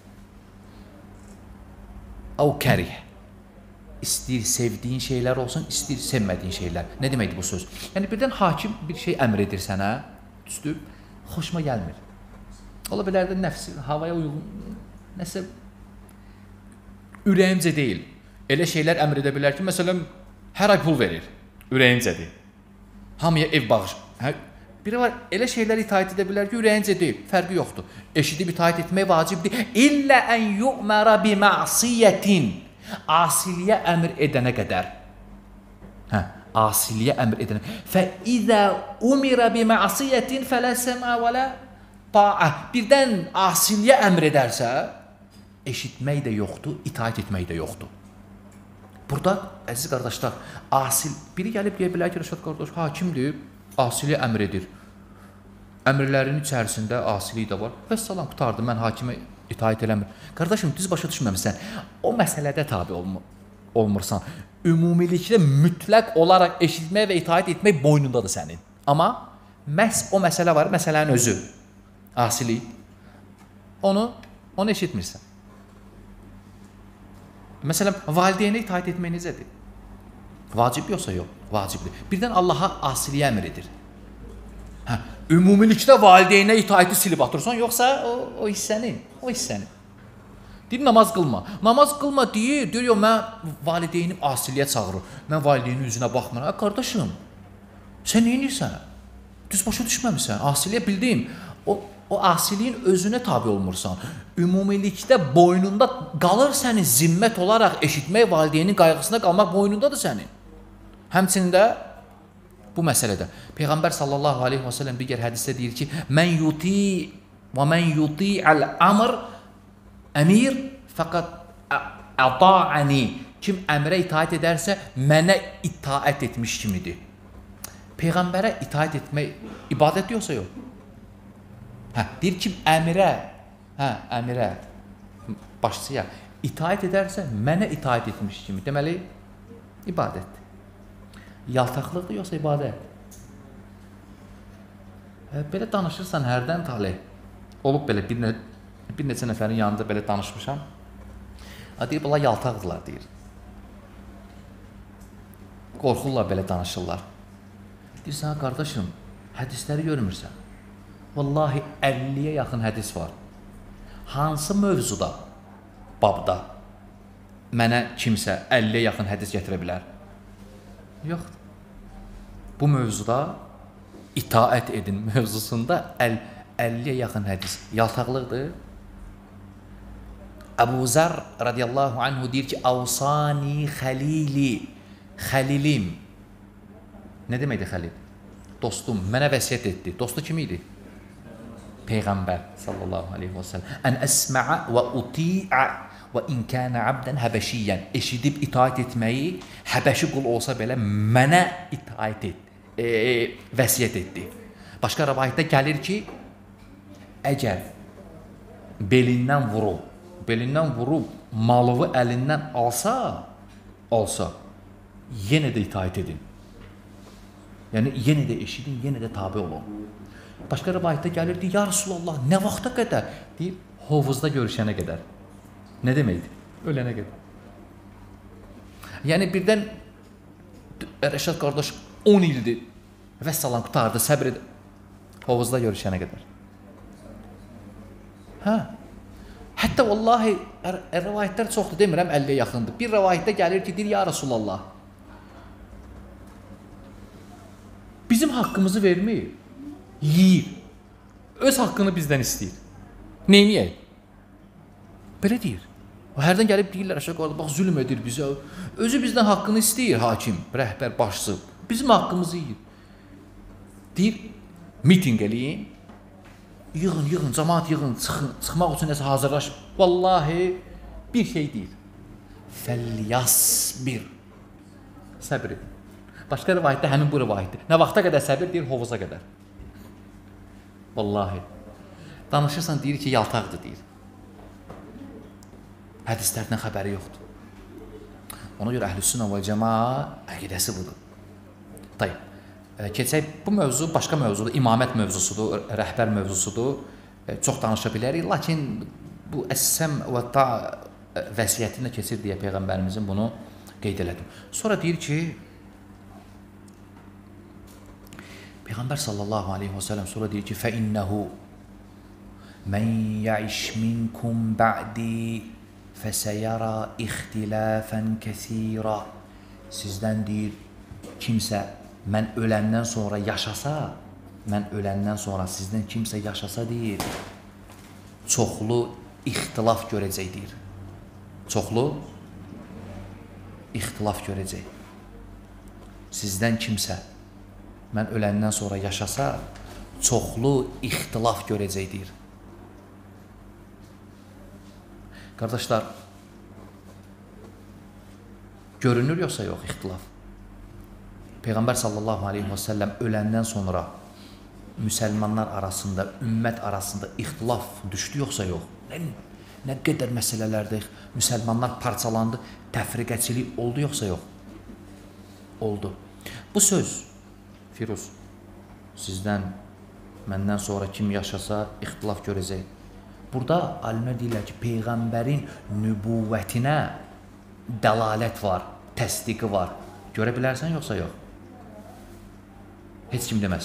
əv kərih. İstəyir sevdiyin şeylər olsun, istəyir sevmədiyin şeylər. Nə deməkdir bu söz? Yəni, birdən hakim bir şey əmr edir sənə, düzdür, xoşuma gəlmir. Ola bilər də nəfsi, havaya uyğun, nəsə ürəyimcə deyil. Elə şeylər əmr edə bilər ki, məsələn, hər ay pul verir, ürəyimcədir. Hamıya ev bağış. Hə? Biri var, elə şeylər itaət edə bilər ki, ürəyincə deyil, fərqi yoxdur. Eşidib itaət etmək vacibdir. İllə ən yu'məra bi məsiyyətin. Asiliyə əmr edənə qədər. Hə, asiliyə əmr edənə. Fə izə umirə bi məsiyyətin fələ səmə və lə ta'a. Birdən asiliyə əmr edərsə, eşitmək də yoxdur, itaət etmək də yoxdur. Burada, əziz qardaşlar, asil, biri gəlib deyə bilər ki, Rəşad qardaş, hakimdir, asiliyə əmr edir. Əmrlərinin içərisində asilik də var. Və salam, qutardı, mən hakimə itaət eləmir. Qardaşım, düz başa düşməmişsən, o məsələdə tabi olmur, olmursan. Ümumilikdə mütləq olaraq eşitmək və itaət etmək boynundadır sənin. Amma məhz o məsələ var, məsələnin özü, asilik. Onu, onu eşitmirsən. Məsələn, valideynə itaət etmək necədir? Vacib yoxsa yox? Vacibdir. Birdən Allaha asiliyə əmr edir. Hə, ümumilikdə valideynə itaəti silib atırsan, yoxsa o, o hissəni, o hissəni. Deyir, namaz qılma. Namaz qılma deyir, deyir, yox, mən valideynim asiliyə çağırır. Mən valideynin üzünə baxmıram. Hə, qardaşım, sən neyinirsən? Düz başa düşməmişsən, asiliyə bildim. O, o asiliyin özünə tabi olmursan. Ümumilikdə boynunda qalır sənin zimmət olaraq eşitmək, valideynin qayğısına qalmaq boynundadır sənin. Həmçində bu məsələdə Peyğəmbər sallallahu aleyhi və səlləm digər hədisdə deyir ki, mən yuti və mən yuti'al amr əmir fəqat əta'ani. Kim əmrə itaət edərsə, mənə itaət etmiş kimidir. Peyğəmbərə itaət etmək ibadət yoxsa yox? Hə, deyir kim əmirə, hə, əmirə, başçıya itaət edərsə, mənə itaət etmiş kimi. Deməli, ibadətdir. Yaltaqlıqdır yoxsa ibadət? Hə, belə danışırsan hərdən talih. Olub belə bir, ne, bir neçə nəfərin yanında belə danışmışam. Ha, deyir, bunlar yaltaqdırlar, deyir. Qorxurlar belə danışırlar. Deyir, sənə qardaşım, hədisləri görmürsən. Vallahi əlliyə yaxın hədis var. Hansı mövzuda, babda mənə kimsə əlliyə yaxın hədis gətirə bilər? Yoxdur. Bu mövzuda itaət edin mövzusunda əlliyə yaxın hədis. Yaltaqlıqdır. Əbu Zər radiyallahu anhu deyir ki, Avsani xəlili, xəlilim. Nə deməkdir xəlil? Dostum, mənə vəsiyyət etdi. Dostu kim idi? Peyğəmbər sallallahu aleyhi və səlləm. Ən əsmə'ə və uti'ə və inkənə abdən həbəşiyyən. Eşidib itaət etməyi, həbəşi qul olsa belə mənə itaət et, e, vəsiyyət etdi. Başqa rəvayətdə gəlir ki, əgər belindən vurub, belindən vurub malığı əlindən alsa, alsa, yenə də itaət edin. Yəni, yenə də eşidin, yenə də tabi olun. Başqa rəvayətdə gəlirdi, ya Rasulallah, nə vaxta qədər? Deyib, hovuzda görüşənə qədər. Nə deməkdir? Ölənə qədər. Yəni, birdən Rəşad qardaş on ildir və salam qutardı, səbr edir. Hovuzda görüşənə qədər. Hə? Hətta vallahi, rəvayətlər çoxdur, demirəm, əlliyə yaxındır. Bir rəvayətdə gəlir ki, deyir, ya Rasulallah, bizim haqqımızı vermir, yiyir, öz haqqını bizdən istəyir. Neyniyək? Belə deyir. O hərdən gəlib deyirlər, aşağı qarda, bax, zülm edir bizə. Özü bizdən haqqını istəyir, hakim, rəhbər, başçı. Bizim haqqımızı yiyir. Deyir, miting eləyin, yığın, yığın, cəmaat yığın, çıxın, çıxmaq üçün nəsə hazırlaş. Vallahi, bir şey deyir. Fəlyasbir. Səbr edin. Başqa rivayətdə həmin bu rivayətdir. Nə vaxta qədər səbir deyir, hovuza qədər. Vallahi. Danışırsan, deyir ki, yaltaqdır, deyir. Hədislərdən xəbəri yoxdur. Ona görə Əhlüs-Sünnə və Cəmaa əqidəsi budur. Tayyib. Keçək, bu mövzu başqa mövzudur, imamət mövzusudur, rəhbər mövzusudur. Çox danışa bilərik, lakin bu əs-səm və ta vəsiyyətində keçir deyə Peyğəmbərimizin bunu qeyd elədim. Sonra deyir ki, Peyğəmbər sallallahu aleyhi və səlləm sonra deyir ki, فَإِنَّهُ مَنْ يَعِشْ مِنْكُمْ بَعْدِي فَسَيَرَى اِخْتِلَافًا كَثِيرًا. Sizdən deyir, kimsə mən öləndən sonra yaşasa, mən öləndən sonra sizdən kimsə yaşasa deyir, çoxlu ixtilaf görəcək deyir. Çoxlu ixtilaf görəcək. Sizdən kimsə mən öləndən sonra yaşasa, çoxlu ixtilaf görəcək deyir. Qardaşlar, görünür yoxsa yox ixtilaf? Peyğəmbər sallallahu aleyhi və səlləm öləndən sonra müsəlmanlar arasında, ümmət arasında ixtilaf düşdü yoxsa yox? Nə, nə qədər məsələlərdə müsəlmanlar parçalandı, təfriqəçilik oldu yoxsa yox? Oldu. Bu söz, Firuz, sizdən, məndən sonra kim yaşasa, ixtilaf görəcək. Burada alimlər deyirlər ki, Peyğəmbərin nübüvvətinə dəlalət var, təsdiqi var. Görə bilərsən yoxsa yox? Heç kim deməz.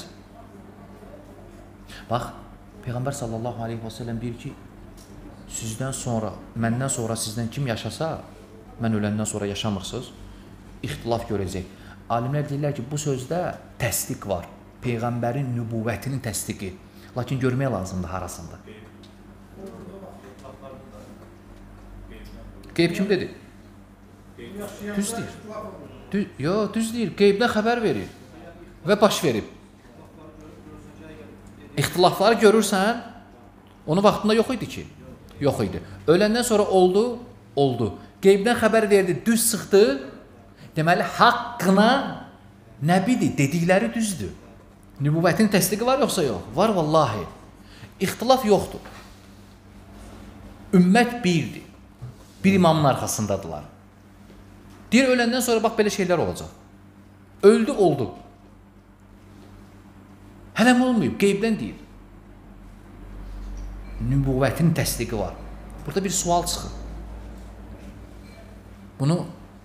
Bax, Peyğəmbər sallallahu aleyhi və səlləm deyir ki, sizdən sonra, məndən sonra sizdən kim yaşasa, mən öləndən sonra yaşamırsınız, ixtilaf görəcək. Alimlər deyirlər ki, bu sözdə təsdiq var. Peyğəmbərin nübüvvətinin təsdiqi. Lakin görmək lazımdır harasında. Qeyb kim dedi? Düz deyir. Düz, yox, düz deyir. Qeybdən xəbər verir və baş verib. İxtilafları görürsən, onun vaxtında yox idi ki. Yox idi. Öləndən sonra oldu, oldu. Qeybdən xəbər verdi, düz çıxdı. Deməli, haqqına nəbidir, dedikləri düzdür. Nübüvvətin təsdiqi var yoxsa yox? Var vallahi. İxtilaf yoxdur. Ümmət birdir. Bir imamın arxasındadılar. Deyir, öləndən sonra bax, belə şeylər olacaq. Öldü, oldu. Hələm olmayıb, qeybdən deyir. Nübüvvətin təsdiqi var. Burada bir sual çıxır. Bunu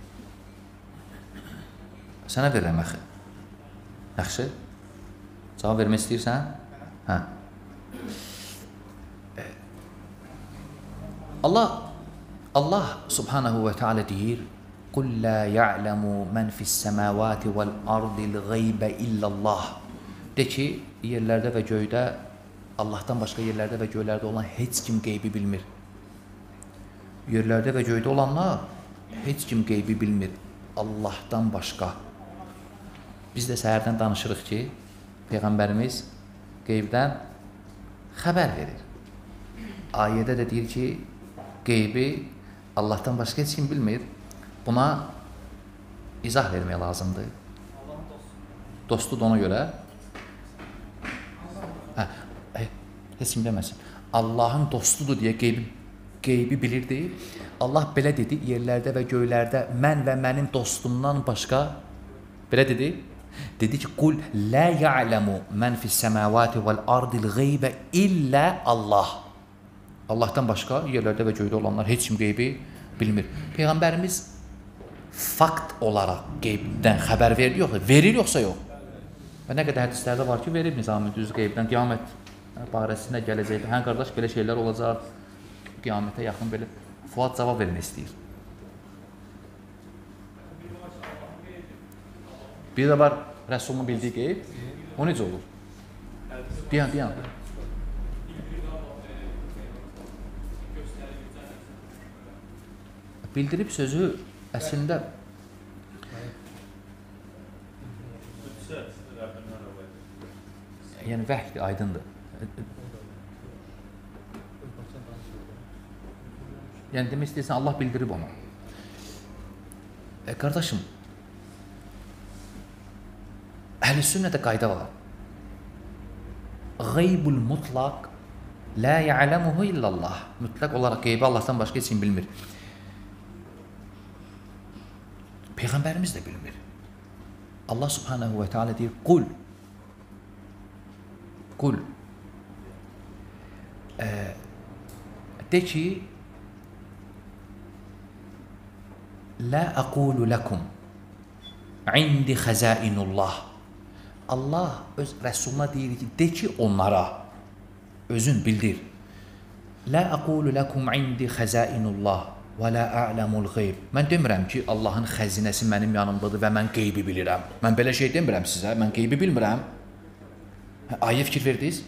sənə verirəm, əxi. Yaxşı? Cavab vermək istəyirsən? Hə. Allah Allah subhanahu və teala deyir, قُلْ لَا يَعْلَمُ مَنْ فِي السَّمَاوَاتِ وَالْأَرْضِ الْغَيْبَ إِلَّا اللّٰهِ. De ki, yerlərdə və göydə, Allahdan başqa yerlərdə və göylərdə olan heç kim qeybi bilmir. Yerlərdə və göydə olanlar heç kim qeybi bilmir. Allahdan başqa. Biz də səhərdən danışırıq ki, Peyğəmbərimiz qeybdən xəbər verir. Ayədə də deyir ki, qeybi Allahdan başqa heç kim bilmir. Buna izah vermək lazımdır. Dostudur ona görə. Hə, heç kim deməsin. Allahın dostudur deyə qeybi, qeybi bilirdi. Allah belə dedi, yerlərdə və göylərdə mən və mənim dostumdan başqa, belə dedi, dedi ki, qul la ya'lamu men fi's-semavati vel-ardil g'eybe illa Allah. Allahdan başqa yerlərdə və göydə olanlar heç kim qeybi bilmir. Peyğəmbərimiz fakt olaraq qeybdən xəbər verir yoxsa verir yoxsa yox? Və nə qədər hədislərdə var ki, verir Nizami düz qeybdən qiyamət barəsində gələcəkdir. Hə qardaş, belə şeylər olacaq. Qiyamətə yaxın belə Fuad cavab vermək istəyir. Bir də var Rəsulun bildiyi qeyb. O necə olur? Deyən, deyən. Bildirib sözü əslində yəni vəhdir, aydındır. Yəni demək istəyirsən, Allah bildirib onu. E, qardaşım, əhl-i sünnədə qayda var. Qeybul mutlaq la ya'lamuhu illallah. Mütləq olaraq qeybi Allahdan başqa heç kim bilmir. Peyğəmbərimiz də bilmir. Allah subhanahu və teala deyir, qul qul e, de ki la aqulu lakum indi xəzainullah. Allah öz Rəsuluna deyir ki, de ki onlara, özün bildir. La aqulu lakum indi xəzainullah və la a'lamul qeyb. Mən demirəm ki, Allahın xəzinəsi mənim yanımdadır və mən qeybi bilirəm. Mən belə şey demirəm sizə, mən qeybi bilmirəm. Ayə fikir verdiniz?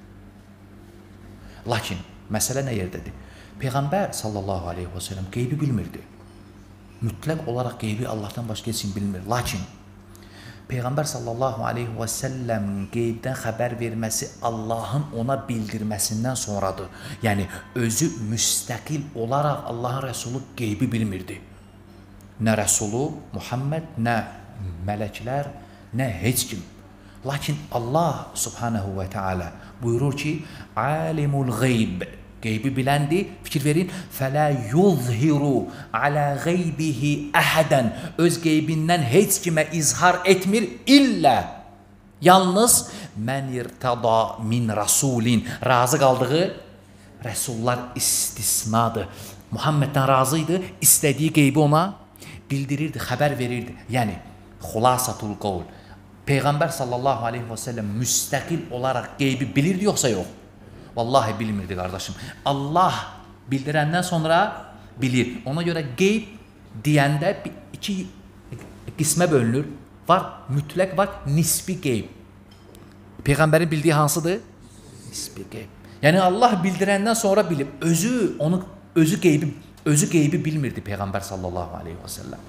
Lakin, məsələ nə yerdədir? Peyğəmbər sallallahu aleyhi və səlləm qeybi bilmirdi. Mütləq olaraq qeybi Allahdan başqa heç kim bilmir. Lakin, Peyğəmbər sallallahu aleyhi və səlləm qeybdən xəbər verməsi Allahın ona bildirməsindən sonradır. Yəni, özü müstəqil olaraq Allahın Rəsulu qeybi bilmirdi. Nə Rəsulu, Muhammed, nə mələklər, nə heç kim. Lakin Allah subhanahu və teala buyurur ki, alimul qeyb, qeybi biləndi, fikir verin, fələ yuzhiru alə qeybihi əhədən, öz qeybindən heç kimə izhar etmir, illə, yalnız mən irtada min rasulin, razı qaldığı rəsullar istisnadır. Muhammeddən razıydı, istədiyi qeybi ona bildirirdi, xəbər verirdi. Yəni, xulasatul qavl. Peyğəmbər sallallahu aleyhi və səlləm müstəqil olaraq qeybi bilirdi yoxsa yox? Vallahi bilmirdi qardaşım. Allah bildirəndən sonra bilir. Ona görə qeyb deyəndə iki qismə bölünür. Var mütləq, var nisbi qeyb. Peyğəmbərin bildiyi hansıdır? Nisbi qeyb. Yəni Allah bildirəndən sonra bilib, özü onu özü qeybi özü qeybi bilmirdi Peyğəmbər sallallahu aleyhi və səlləm.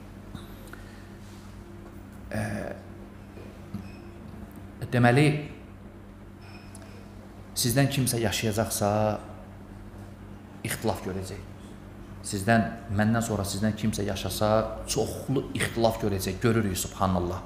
Eee Deməli, sizdən kimsə yaşayacaqsa, ixtilaf görəcək. Sizdən, məndən sonra sizdən kimsə yaşasa, çoxlu ixtilaf görəcək. Görürük, subhanallah.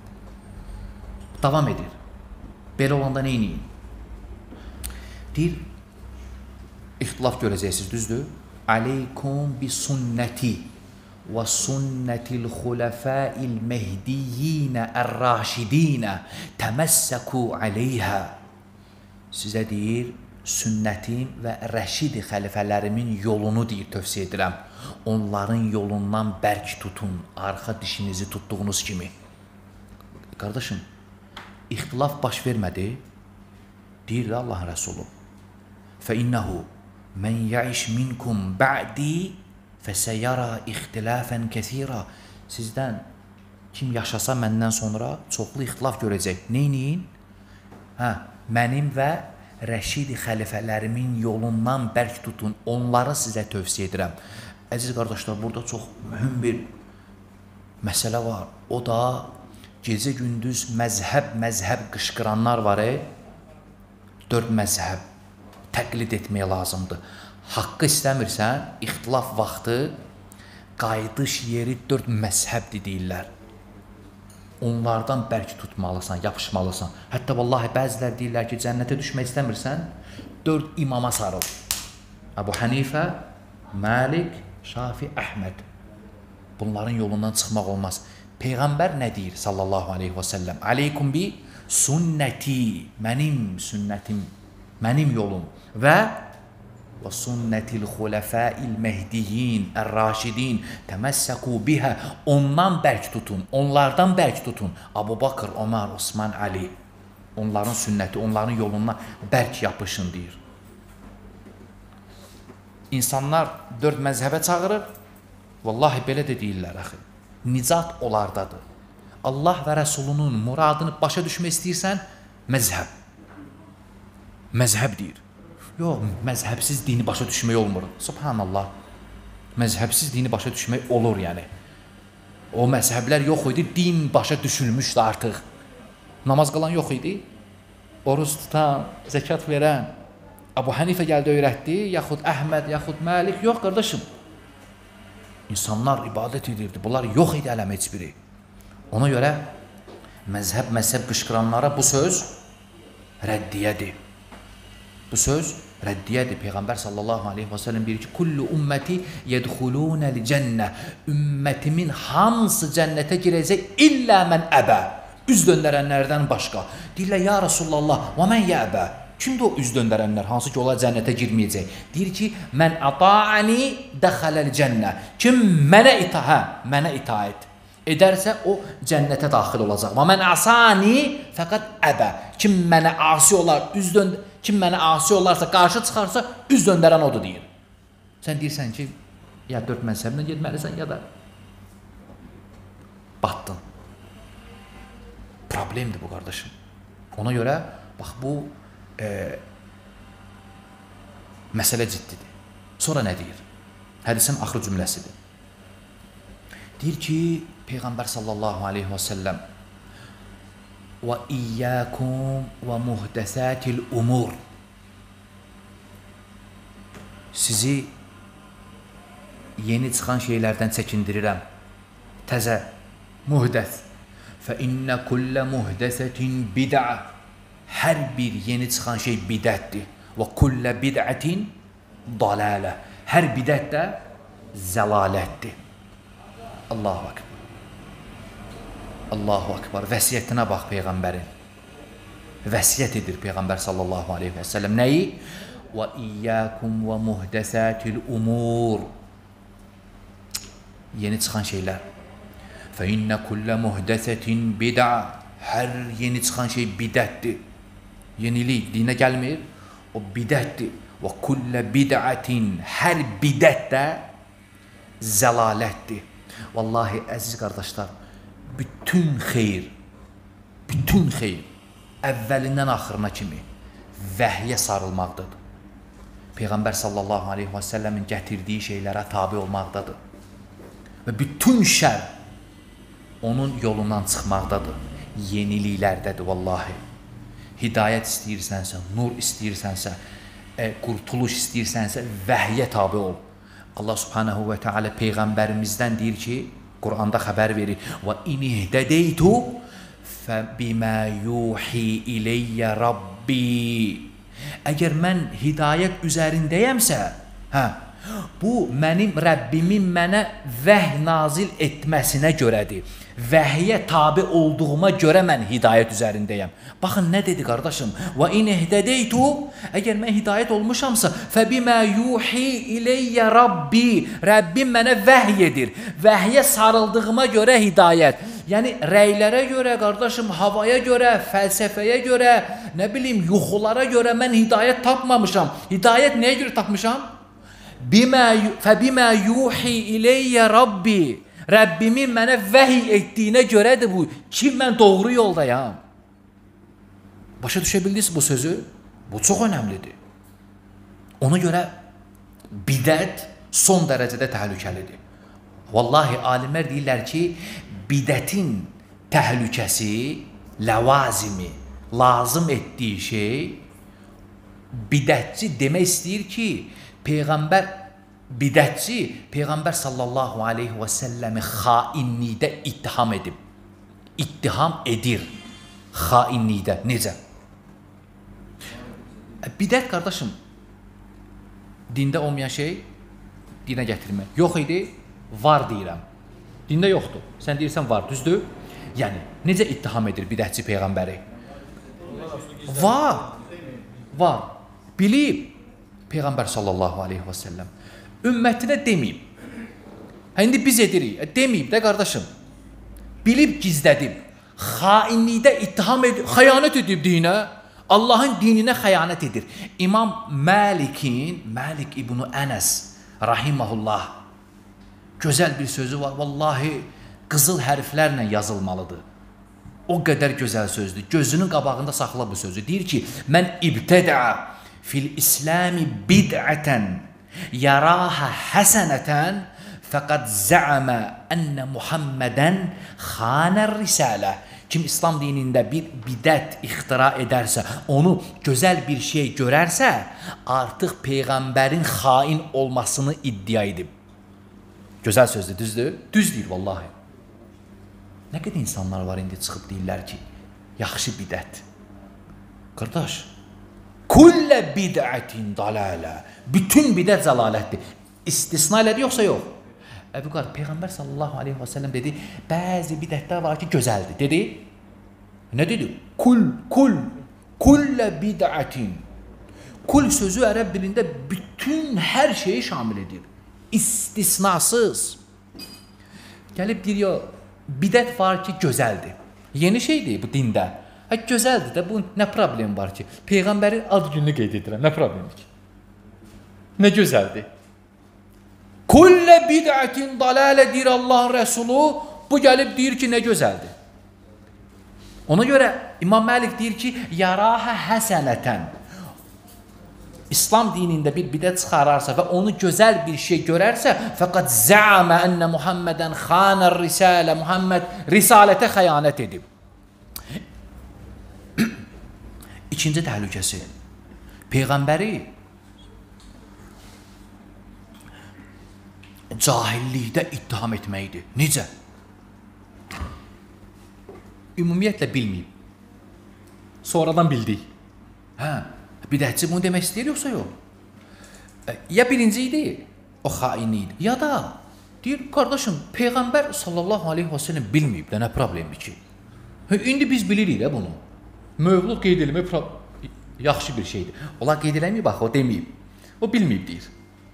Davam edir. Belə olanda nə eləyin? Deyir, ixtilaf görəcəksiniz, düzdür? Aleykum bi sünnəti və sünnətil xulafəil mehdiyyinə ər-raşidinə təməssəku aleyhə. Sizə deyir, sünnətim və rəşidi xəlifələrimin yolunu deyir, tövsiyə edirəm. Onların yolundan bərk tutun, arxa dişinizi tutduğunuz kimi. Qardaşım, ixtilaf baş vermədi, deyir də Allah Rəsulu. Fəinnəhu mən yəiş minkum bə'di fəsəyara ixtilafən kəthira. Sizdən kim yaşasa məndən sonra çoxlu ixtilaf görəcək. Neyləyin? Hə, mənim və rəşidi xəlifələrimin yolundan bərk tutun. Onları sizə tövsiyə edirəm. Əziz qardaşlar, burada çox mühüm bir məsələ var. O da gecə-gündüz məzhəb, məzhəb qışqıranlar var. E? Dörd məzhəb təqlid etmək lazımdır. Haqqı istəmirsən, ixtilaf vaxtı qayıdış yeri dörd məzhəbdir deyirlər. onlardan bərk tutmalısan, yapışmalısan. Hətta vallahi bəzilər deyirlər ki, cənnətə düşmək istəmirsən, dörd imama sarıl. Əbu Hənifə, Məlik, Şafi, Əhməd. Bunların yolundan çıxmaq olmaz. Peyğəmbər nə deyir sallallahu aleyhi və səlləm? Aleykum bi sünnəti, mənim sünnətim, mənim yolum və və sünnətil xulafəil mehdiyin, ər-raşidin, təməssəku bihə, ondan bərk tutun, onlardan bərk tutun. Abu Bakır, Ömər, Osman, Ali, onların sünnəti, onların yolundan bərk yapışın deyir. İnsanlar dörd məzhəbə çağırır, vallahi belə də deyirlər, axı. Nicat onlardadır. Allah və Rəsulunun muradını başa düşmək istəyirsən, məzhəb. Məzhəb deyir. Yox, məzhəbsiz dini başa düşmək olmur. Subhanallah. Məzhəbsiz dini başa düşmək olur, yəni. O məzhəblər yox idi, din başa düşülmüşdü artıq. Namaz qılan yox idi. Oruz tutan, zəkat verən. Əbu Hənifə gəldi öyrətdi, yaxud Əhməd, yaxud Məlik. Yox, qardaşım. İnsanlar ibadət edirdi. Bunlar yox idi ələm heç biri. Ona görə məzhəb, məzhəb qışqıranlara bu söz rəddiyədir. Bu söz rəddiyədir. Peyğəmbər sallallahu aleyhi və səlləm deyir ki, kullu ümməti yədxulunəl cənnə. Ümmətimin hamısı cənnətə girəcək illə mən əbə. Üz döndərənlərdən başqa. Deyirlər, ya Rasulallah, və mən yəbə. Kimdir o üz döndərənlər? Hansı ki, onlar cənnətə girməyəcək? Deyir ki, mən ata'ani dəxələl cənnə. Kim mənə ita, hə, mənə itaət edərsə, o cənnətə daxil olacaq. Və mən asani fəqət əbə. Kim mənə asi olar, üz döndər. Kim mənə asi olarsa, qarşı çıxarsa, üz döndərən odur, deyir. Sən deyirsən ki, ya dörd məzhəbinə getməlisən, ya da batdın. Problemdir bu, qardaşım. Ona görə, bax, bu e, məsələ ciddidir. Sonra nə deyir? Hədisin axır cümləsidir. Deyir ki, Peyğəmbər sallallahu aleyhi və səlləm və iyyəkum və muhdəsətil umur. Sizi yeni çıxan şeylərdən çəkindirirəm. Təzə, muhdəs. Fə innə kullə muhdəsətin bid'a. Hər bir yeni çıxan şey bidətdir. Və kullə bid'ətin dalalə. Hər bidət də zəlalətdir. Allahu akbar. Allahu akbar. Vəsiyyətinə bax Peyğəmbərin. Vəsiyyət edir Peyğəmbər sallallahu aleyhi və səlləm. Nəyi? Və iyyəkum və muhdəsətil umur. Yeni çıxan şeylər. Fə innə kullə muhdəsətin bid'a. Hər yeni çıxan şey bidətdir. Yenilik dinə gəlmir. O bidətdir. Və kullə bid'ətin. Hər bidət də zəlalətdir. Vallahi, əziz qardaşlar, bütün xeyir, bütün xeyir əvvəlindən axırına kimi vəhyə sarılmaqdadır. Peyğəmbər sallallahu aleyhi və səlləmin gətirdiyi şeylərə tabi olmaqdadır. Və bütün şər onun yolundan çıxmaqdadır. Yeniliklərdədir, vallahi. Hidayət istəyirsənsə, nur istəyirsənsə, e, qurtuluş istəyirsənsə, vəhyə tabi ol. Allah subhanahu və teala Peyğəmbərimizdən deyir ki, Qur'anda xəbər verir. Və in ihtədeytu fəbimə yuhi iləyyə Rabbi. Əgər mən hidayət üzərindəyəmsə, hə, bu mənim Rəbbimin mənə vəhy nazil etməsinə görədir. Vəhyə tabi olduğuma görə mən hidayət üzərindəyəm. Baxın, nə dedi qardaşım? Və in ihtədeytu, əgər mən hidayət olmuşamsa, fəbimə yuhi iləyyə Rabbi. Rəbbim mənə vəhy edir. Vəhyə sarıldığıma görə hidayət. Yəni, rəylərə görə, qardaşım, havaya görə, fəlsəfəyə görə, nə bilim, yuxulara görə mən hidayət tapmamışam. Hidayət nəyə görə tapmışam? Fəbimə yuhi iləyyə Rabbi. Rəbbimin mənə vəhy etdiyinə görədir bu ki, mən doğru yoldayam. Başa düşə bildiniz bu sözü? Bu çox önəmlidir. Ona görə bidət son dərəcədə təhlükəlidir. Vallahi, alimlər deyirlər ki, bidətin təhlükəsi, ləvazimi, lazım etdiyi şey, bidətçi demək istəyir ki, Peyğəmbər, bidətçi Peyğəmbər sallallahu aleyhi və səlləmi xainlikdə ittiham edib. ittiham edir xainlikdə. Necə? Bidət, qardaşım, dində olmayan şey dinə gətirmək. Yox idi, var deyirəm. Dində yoxdur. Sən deyirsən var, düzdür? Yəni, necə ittiham edir bidətçi Peyğəmbəri? Var, var. Bilib Peyğəmbər sallallahu aleyhi və səlləm ümmətinə deməyib. İndi biz edirik, deməyib də qardaşım. Bilib gizlədib, xainlikdə ittiham edib, xəyanət edib dinə, Allahın dininə xəyanət edir. İmam Məlikin, Məlik İbn Ənəs rahiməhullah, gözəl bir sözü var. Vallahi qızıl hərflərlə yazılmalıdır. O qədər gözəl sözdür. Gözünün qabağında saxla bu sözü. Deyir ki, mən ibtədə fil İslami bid'ətən yaraha həsənətən fəqəd zəəmə ənə Muhammədən xanər risalə. Kim İslam dinində bir bidət ixtira edərsə, onu gözəl bir şey görərsə, artıq Peyğəmbərin xain olmasını iddia edib. Gözəl sözdür, düzdür? Düz deyir, vallahi. Nə qədər insanlar var indi çıxıb deyirlər ki, yaxşı bidət. Qardaş, kullə bidətin dalalə. Bütün bidət zəlalətdir. İstisna elədi, yoxsa yox? Əbu Qar, Peyğəmbər sallallahu aleyhi və səlləm dedi, bəzi bidətlər var ki, gözəldir. Dedi, nə dedi? Kul, kul, kullə bidətin. Kul sözü ərəb dilində bütün hər şeyi şamil edir. İstisnasız. Gəlib deyir, ya, bidət var ki, gözəldir. Yeni şeydir bu dində. Hə, gözəldir də, bu nə problem var ki? Peyğəmbərin ad gününü qeyd edirəm, nə problemdir ki? Nə gözəldir? Kullə bid'ətin dalalə deyir Allahın Rəsulu, bu gəlib deyir ki, nə gözəldir. Ona görə İmam Məlik deyir ki, yaraha həsənətən. İslam dinində bir bidət çıxararsa və onu gözəl bir şey görərsə, fəqət zəamə ənə Muhammədən xanər risalə, Muhamməd risalətə xəyanət edib. İkinci təhlükəsi, Peyğəmbəri cahillikdə ittiham etməkdir. Necə? Ümumiyyətlə bilməyib. Sonradan bildik. Hə, bidətçi bunu demək istəyir, yoxsa yox? Ya birinci idi, o xaini idi. Ya da, deyir, qardaşım, Peyğəmbər sallallahu aleyhi və səlləm bilməyib də, nə problemi ki? İndi biz bilirik də bunu. Mövlud qeyd eləmək yaxşı bir şeydir. Ola qeyd eləməyib, bax, o deməyib. O bilməyib deyir.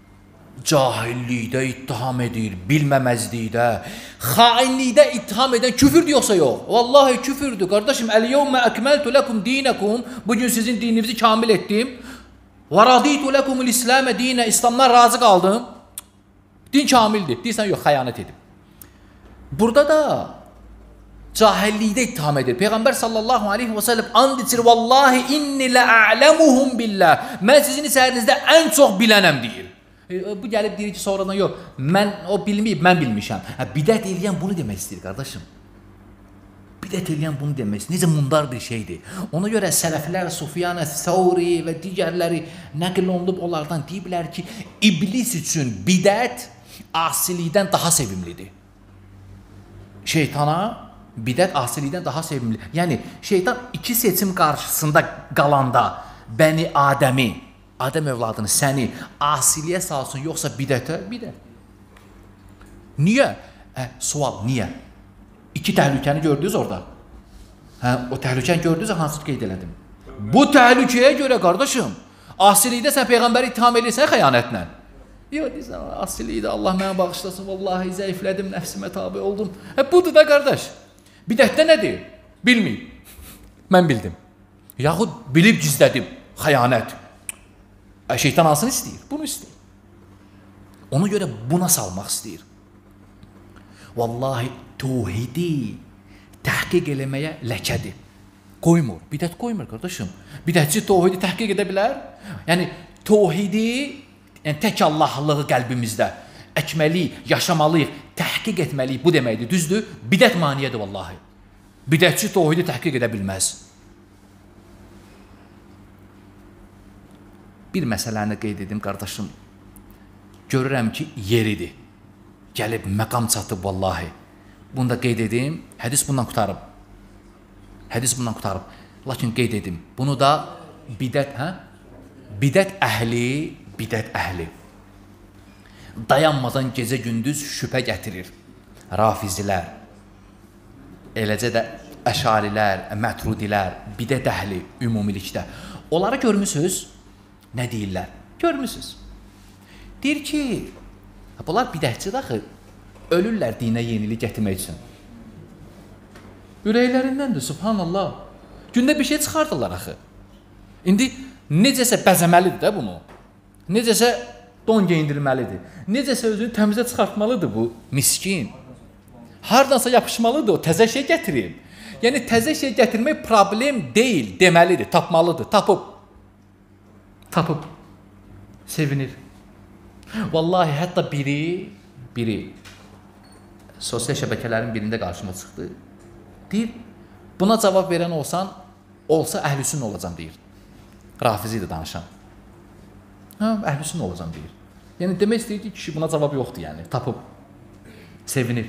Cahillikdə ittiham edir, bilməməzlikdə, xainlikdə ittiham edən küfürdür yoxsa yox? Vallahi küfürdür. Qardaşım, əl-yevmə əkməltu ləkum dinəkum, bugün sizin dininizi kamil etdim. Və raditu ləkumul İsləmə dinə, İslamdan razı qaldım. Din kamildir. Deyirsən, yox, xəyanət edib. Burada da cahillikdə ittiham edir. Peyğəmbər sallallahu aleyhi və səlləm and içir, vallahi inni lə'ələmuhum billah. Mən sizin içərinizdə ən çox bilənəm deyir. Bu gəlib deyir ki, sonradan yox, mən o bilməyib, mən bilmişəm. Hə, bidət eləyən bunu demək istəyir, qardaşım. Bidət eləyən bunu demək istəyir. Necə mundar bir şeydir. Ona görə sələflər, Sufyan əs-Səuri və digərləri nəql olunub onlardan deyiblər ki, iblis üçün bidət asilikdən daha sevimlidir. Şeytana bidət asilikdən daha sevimlidir. Yəni, şeytan iki seçim qarşısında qalanda Bəni Adəmi, Adəm övladını, səni asiliyə salsın, yoxsa bidətə, bidət. Niyə? Hə, sual, niyə? İki təhlükəni gördünüz orada. Hə, o təhlükəni gördünüz, hansı qeyd elədim? Bu təhlükəyə görə, qardaşım, asilikdə sən Peyğəmbəri ittiham edirsən xəyanətlə. Yox, deyirsən, asilikdə Allah mənə bağışlasın, vallahi zəiflədim, nəfsimə tabi oldum. Hə, budur da, qardaş. Bidətdə nədir? Bilməyib. Mən bildim. Yaxud bilib gizlədim, xəyanət. Şeytan alsın istəyir, bunu istəyir. Ona görə buna salmaq istəyir. Vallahi tövhidi təhqiq eləməyə ləkədir. Qoymur, bidət qoymur, qardaşım. Bidətçi tövhidi təhqiq edə bilər. Yəni, tövhidi, yəni tək Allahlığı qəlbimizdə əkməliyik, yaşamalıyıq, təhqiq etməliyik, bu deməkdir, düzdür? Bidət maniyədir, vallahi. Bidətçi tövhidi təhqiq edə bilməz. Bir məsələni qeyd edim, qardaşım. Görürəm ki, yeridir. Gəlib, məqam çatıb, vallahi. Bunu da qeyd edim, hədis bundan qutarıb. Hədis bundan qutarıb. Lakin qeyd edim, bunu da bidət, hə? Bidət əhli, bidət əhli dayanmadan gecə-gündüz şübhə gətirir. Rafizilər, eləcə də əşarilər, mətrudilər, bidət əhli ümumilikdə. Onları görmüsünüz, nə deyirlər? Görmüsünüz. Deyir ki, bunlar bidətçi daxı, ölürlər dinə yenilik gətirmək üçün. Ürəklərindəndir, subhanallah. Gündə bir şey çıxardırlar axı. İndi necəsə bəzəməlidir də bunu. Necəsə don geyindirməlidir. Necəsə özünü təmizə çıxartmalıdır bu miskin. Hardansa yapışmalıdır, o təzə şey gətirib. Yəni təzə şey gətirmək problem deyil, deməlidir, tapmalıdır, tapıb. Tapıb. Sevinir. Vallahi hətta biri, biri sosial şəbəkələrin birində qarşıma çıxdı. Deyir, buna cavab verən olsan, olsa əhlüsün olacam, deyir. Rafizi idi danışan. Hə, əhlüsün olacam, deyir. Yəni, demək istəyir ki, kişi buna cavab yoxdur, yəni, tapıb. Sevinir.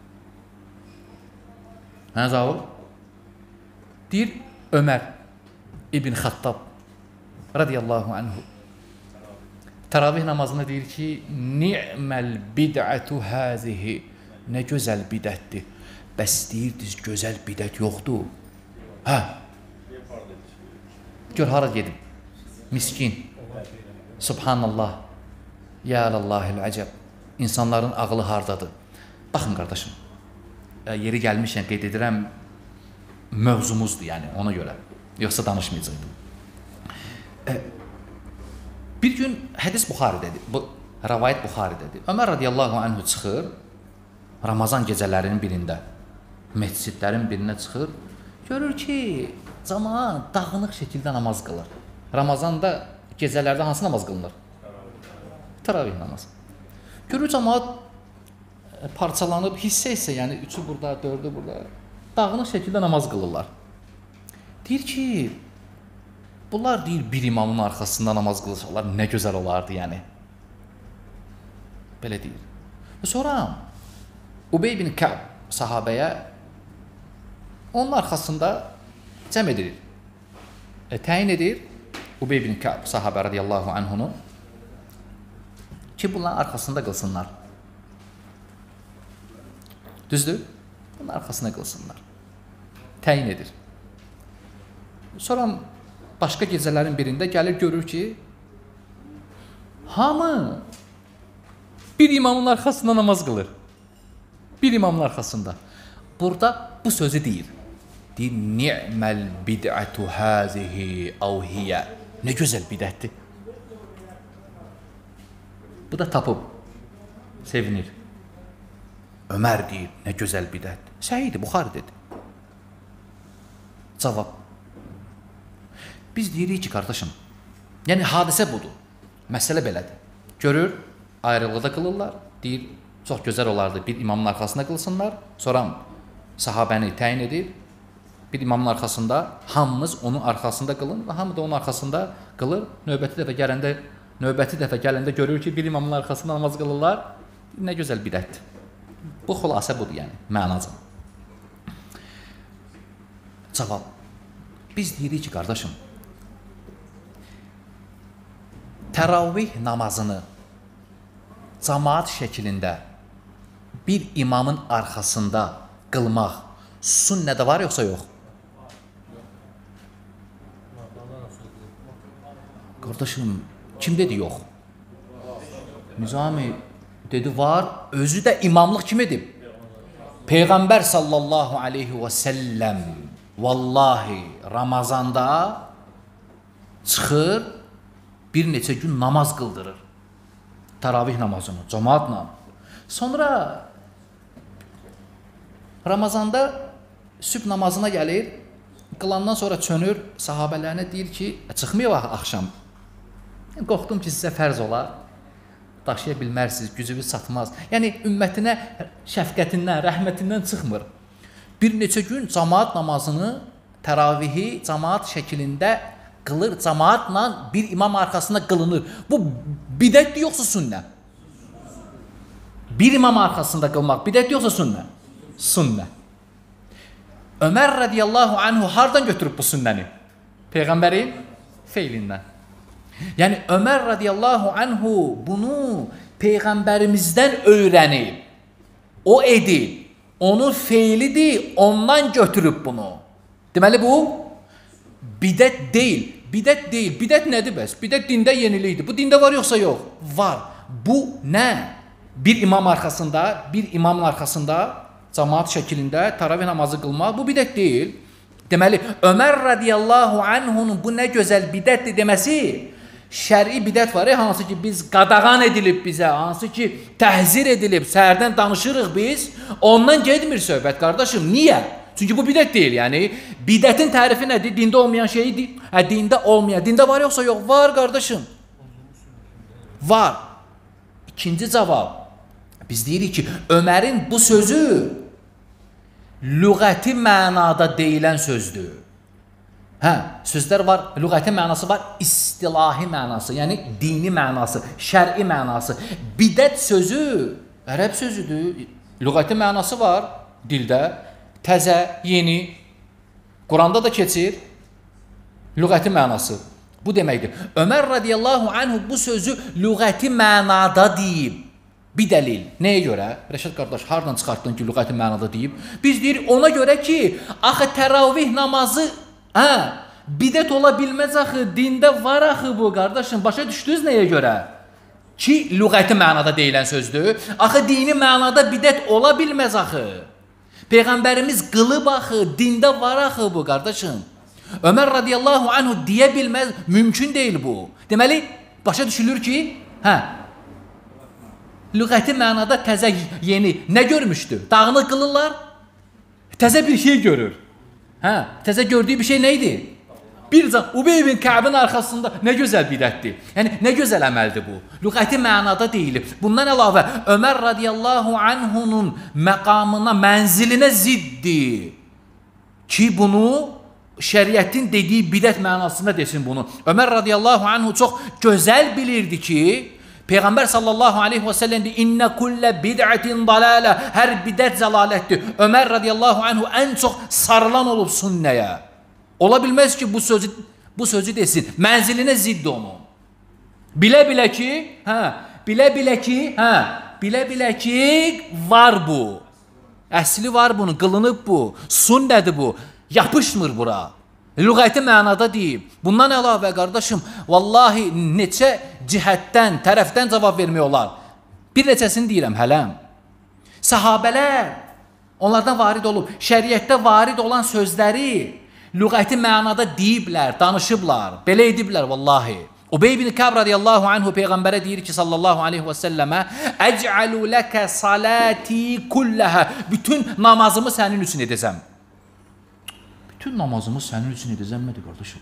Hə, cavab? Deyir, Ömər İbn Xattab radiyallahu anhu təravih namazında deyir ki, ni'məl bid'atu həzihi, nə gözəl bidətdir. Bəs deyirdiniz, gözəl bidət yoxdur. Hə? Gör, hara gedib? Miskin. Subhanallah. Ya Allahil əcəb. İnsanların ağlı hardadır. Baxın, qardaşım, yeri gəlmişən qeyd edirəm, mövzumuzdur, yəni, ona görə. Yoxsa danışmayacaqdım. Bir gün hədis Buxaridədir, bu rəvayət Buxaridədir. Ömər radiyallahu anhu çıxır, Ramazan gecələrinin birində, məscidlərin birinə çıxır, görür ki, cəmaət dağınıq şəkildə namaz qılır. Ramazanda gecələrdə hansı namaz qılınır? Təravih namazı. Görür cəmaət parçalanıb, hissə-hissə, yəni üçü burada, dördü burada, dağınıq şəkildə namaz qılırlar. Deyir ki, bunlar deyir, bir imamın arxasında namaz qılırsalar, nə gözəl olardı, yəni. Belə deyir. Və sonra Ubey bin Kəb sahabəyə onun arxasında cəm edilir. E, təyin edir Ubey bin Kəb sahabə radiyallahu anhunu ki, bunların arxasında qılsınlar. Düzdür? Bunların arxasında qılsınlar. Təyin edir. Sonra başqa gecələrin birində gəlir, görür ki, hamı bir imamın arxasında namaz qılır. Bir imamın arxasında. Burada bu sözü deyir. Deyir, ni'məl bid'atu həzihi əv hiyə. Nə gözəl bidətdir. Bu da tapıb, sevinir. Ömər deyir, nə gözəl bidətdir. Səhiyyidir, Buxaridədir. Cavab. Biz deyirik ki, qardaşım, yəni hadisə budur. Məsələ belədir. Görür, ayrılıqda qılırlar. Deyir, çox gözəl olardı, bir imamın arxasında qılsınlar. Sonra sahabəni təyin edir. Bir imamın arxasında, hamımız onun arxasında qılın və hamı da onun arxasında qılır. Növbəti dəfə gələndə, növbəti dəfə gələndə görür ki, bir imamın arxasında namaz qılırlar. Nə gözəl bidətdir. Bu xülasə budur, yəni, mənaca. Cavab. Biz deyirik ki, qardaşım, təravih namazını cəmaat şəklində bir imamın arxasında qılmaq sünnədə var, yoxsa yox? Qardaşım, kim dedi yox? Nizami dedi var, özü də imamlıq kim edib? Peyğəmbər sallallahu aleyhi və səlləm vallahi Ramazanda çıxır, bir neçə gün namaz qıldırır. Təravih namazını, cəmaatla. Sonra Ramazanda sübh namazına gəlir, qılandan sonra çönür, sahabələrinə deyir ki, çıxmayaq axşam. Qorxdum ki, sizə fərz olar, daşıya bilmərsiniz, gücünüz çatmaz. Yəni, ümmətinə şəfqətindən, rəhmətindən çıxmır. Bir neçə gün cəmaat namazını, təravihi cəmaat şəklində qılır, cəmaatla bir imam arxasında qılınır. Bu bidətdir, yoxsa sünnə? Bir imam arxasında qılmaq bidətdir, yoxsa sünnə? Sünnə. Ömər radiyallahu anhu hardan götürüb bu sünnəni? Peyğəmbərin feilindən. Yəni Ömər radiyallahu anhu bunu Peyğəmbərimizdən öyrənib. O edib. Onun feilidir, ondan götürüb bunu. Deməli bu bidət deyil. Bidət deyil. Bidət nədir bəs? Bidət dində yenilikdir. Bu dində var yoxsa yox? Var. Bu nə? Bir imam arxasında, bir imamın arxasında cəmaat şəklində təravih namazı qılmaq bu bidət deyil. Deməli Ömər radiyallahu anhunun bu nə gözəl bidətdir deməsi şəri bidət var, hansı ki biz qadağan edilib bizə, hansı ki təhzir edilib, səhərdən danışırıq biz, ondan getmir söhbət qardaşım. Niyə? Çünki bu bidət deyil, yəni bidətin tərifi nədir? Dində olmayan şeydir. Hə, dində olmayan, dində var yoxsa yox? Var qardaşım. Var. İkinci cavab. Biz deyirik ki, Ömərin bu sözü lüğəti mənada deyilən sözdür. Hə, sözlər var, lüğəti mənası var, istilahi mənası, yəni dini mənası, şər'i mənası. Bidət sözü ərəb sözüdür, lüğəti mənası var dildə, təzə, yeni, Quranda da keçir, lüğəti mənası. Bu deməkdir. Ömər radiyallahu anhu bu sözü lüğəti mənada deyib. Bir dəlil. Nəyə görə? Rəşad qardaş, hardan çıxartdın ki, lüğəti mənada deyib? Biz deyirik ona görə ki, axı təravih namazı hə, bidət ola bilməz axı, dində var axı bu qardaşım. Başa düşdünüz nəyə görə? Ki, lüğəti mənada deyilən sözdür. Axı, dini mənada bidət ola bilməz axı. Peyğəmbərimiz qılıb axı, dində var axı bu qardaşım. Ömər radiyallahu anhu deyə bilməz, mümkün deyil bu. Deməli, başa düşülür ki, hə, lüğəti mənada təzə, yeni, nə görmüşdür? Dağını qılırlar, təzə bir şey görür. Hə, təzə gördüyü bir şey nə idi? Bir can, Ubey ibn Kəbin arxasında nə gözəl bidətdir. Yəni, nə gözəl əməldir bu. Lüğəti mənada deyilir. Bundan əlavə, Ömər radiyallahu anhunun məqamına, mənzilinə ziddir. Ki, bunu şəriətin dediyi bidət mənasında desin bunu. Ömər radiyallahu anhu çox gözəl bilirdi ki, Peyğəmbər sallallahu aleyhi və səlləm deyir, İnnə kullə bid'ətin dalalə, hər bidət zəlalətdir. Ömər radiyallahu anhu ən çox sarılan olub sünnəyə. Ola bilməz ki, bu sözü, bu sözü desin, mənzilinə zidd onu. Bilə-bilə ki, hə, bilə-bilə ki, hə, bilə-bilə ki, var bu. Əsli var bunun, qılınıb bu, sünnədir bu, yapışmır bura. Lüğəti mənada deyib. Bundan əlavə, qardaşım, vallahi neçə cihətdən, tərəfdən cavab vermək olar. Bir neçəsini deyirəm, hələm. Səhabələr, onlardan varid olub, şəriətdə varid olan sözləri lüğəti mənada deyiblər, danışıblar, belə ediblər, vallahi. Ubey ibn Kəb radiyallahu anhu Peyğəmbərə deyir ki, sallallahu aleyhi və səlləmə, Əc'alu ləkə salati kulləhə, bütün namazımı sənin üçün edəcəm. Bütün namazımı sənin üçün edəcəm nədir, qardaşım?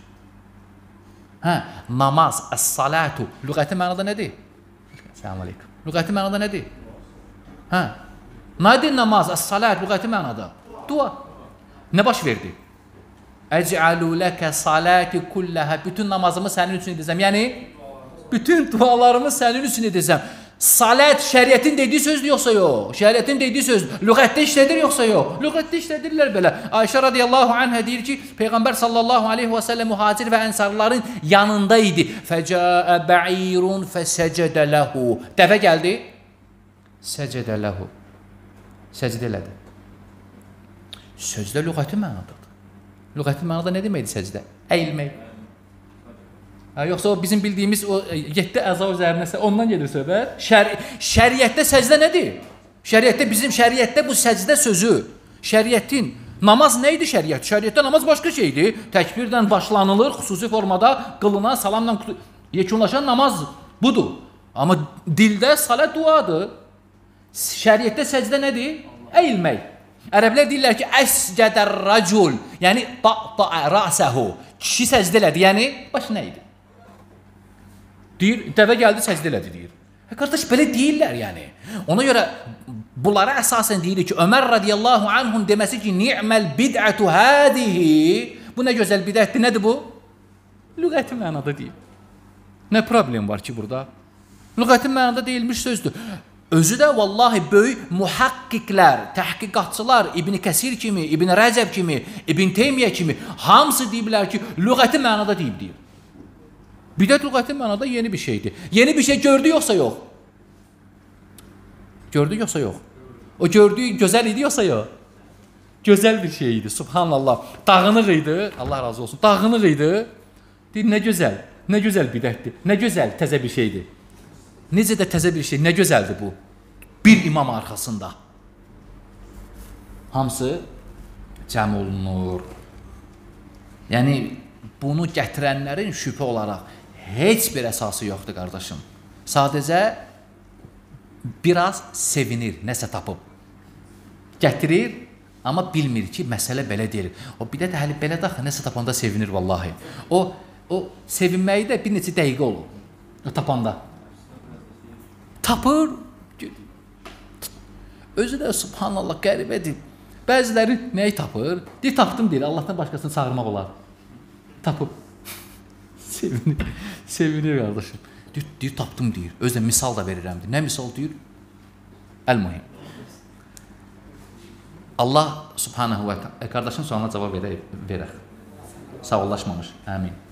Hə, namaz, əs-salatu, lüğəti mənada nədir? Selamun aleyküm. Lüğəti mənada nədir? Hə, nədir namaz, əs-salat, lüğəti mənada? Dua. Nə baş verdi? Əc'alu ləkə salati kulləhə, bütün namazımı sənin üçün edəcəm. Yəni, bütün dualarımı sənin üçün edəcəm. Salat şəriətin dediyi sözdür yoxsa yox? Şəriətin dediyi sözdür. Lüğətdə işlədir yoxsa yox? Lüğətdə işlədirlər belə. Ayşə radiyallahu anhə deyir ki, Peyğəmbər sallallahu aleyhi və səlləm mühacir və ənsarların yanında idi. Fəcəə bə'irun fəsəcədə ləhu. Dəvə gəldi. Səcədə ləhu. Səcdə elədi. Səcdə lüğəti mənadadır. Lüğəti mənada nə deməkdir səcdə? Əyilmək. Ha, yoxsa o bizim bildiyimiz o yeddi əza üzərinəsə ondan gedir söhbət. Şər şəriətdə səcdə nədir? Şəriətdə bizim şəriətdə bu səcdə sözü. Şəriətin namaz nə idi şəriət? Şəriətdə namaz başqa şeydir. Təkbirdən başlanılır, xüsusi formada qılınan salamla yekunlaşan namaz budur. Amma dildə salat duadır. Şəriətdə səcdə nədir? Əyilmək. Ərəblər deyirlər ki, əscədər racul, yəni ta'ta'a ra'səhu. Kişi səcdə elədi, yəni başı nə idi? Deyir, dəvə gəldi, səcdə elədi, deyir. Hə, qardaş, belə deyirlər, yəni. Ona görə bunlara əsasən deyilir ki, Ömər radiyallahu anhun deməsi ki, ni'məl bid'ətu hədihi, bu nə gözəl bidətdir, nədir bu? Lüğəti mənada deyil. Nə problem var ki, burada? Lüğəti mənada deyilmiş sözdür. Özü də vallahi böyük muhaqqiqlər, təhqiqatçılar, İbn Kəsir kimi, İbn Rəcəb kimi, İbn Teymiyyə kimi hamısı deyiblər ki, lüğəti mənada deyib deyir. Bidət lüğəti mənada yeni bir şeydir. Yeni bir şey gördü yoxsa yox? Gördü yoxsa yox? O gördüyü gözəl idi yoxsa yox? Gözəl bir şey idi, subhanallah. Dağınıq idi, Allah razı olsun, dağınıq idi. Deyir, nə gözəl, nə gözəl bidətdir, nə gözəl təzə bir şeydir. Necə də təzə bir şey, nə gözəldir bu. Bir imam arxasında. Hamısı cəm olunur. Yəni, bunu gətirənlərin şübhə olaraq heç bir əsası yoxdur, qardaşım. Sadəcə biraz sevinir, nəsə tapıb. Gətirir, amma bilmir ki, məsələ belə deyil. O bidət əhli belə daxı, nəsə tapanda sevinir vallahi. O, o sevinməyi də bir neçə dəqiqə olur, o tapanda. Tapır, özü də subhanallah, qəribədir. Bəziləri nəyi tapır? Deyir, tapdım deyir, Allahdan başqasını çağırmaq olar. Tapıb. Sevinir, sevinir qardaşım. Deyir, deyir, tapdım deyir. Özdə misal da verirəm deyir. Nə misal deyir? Əl-mühim. Allah subhanahu və teala, qardaşın sualına cavab verək. Sağollaşmamış. Amin.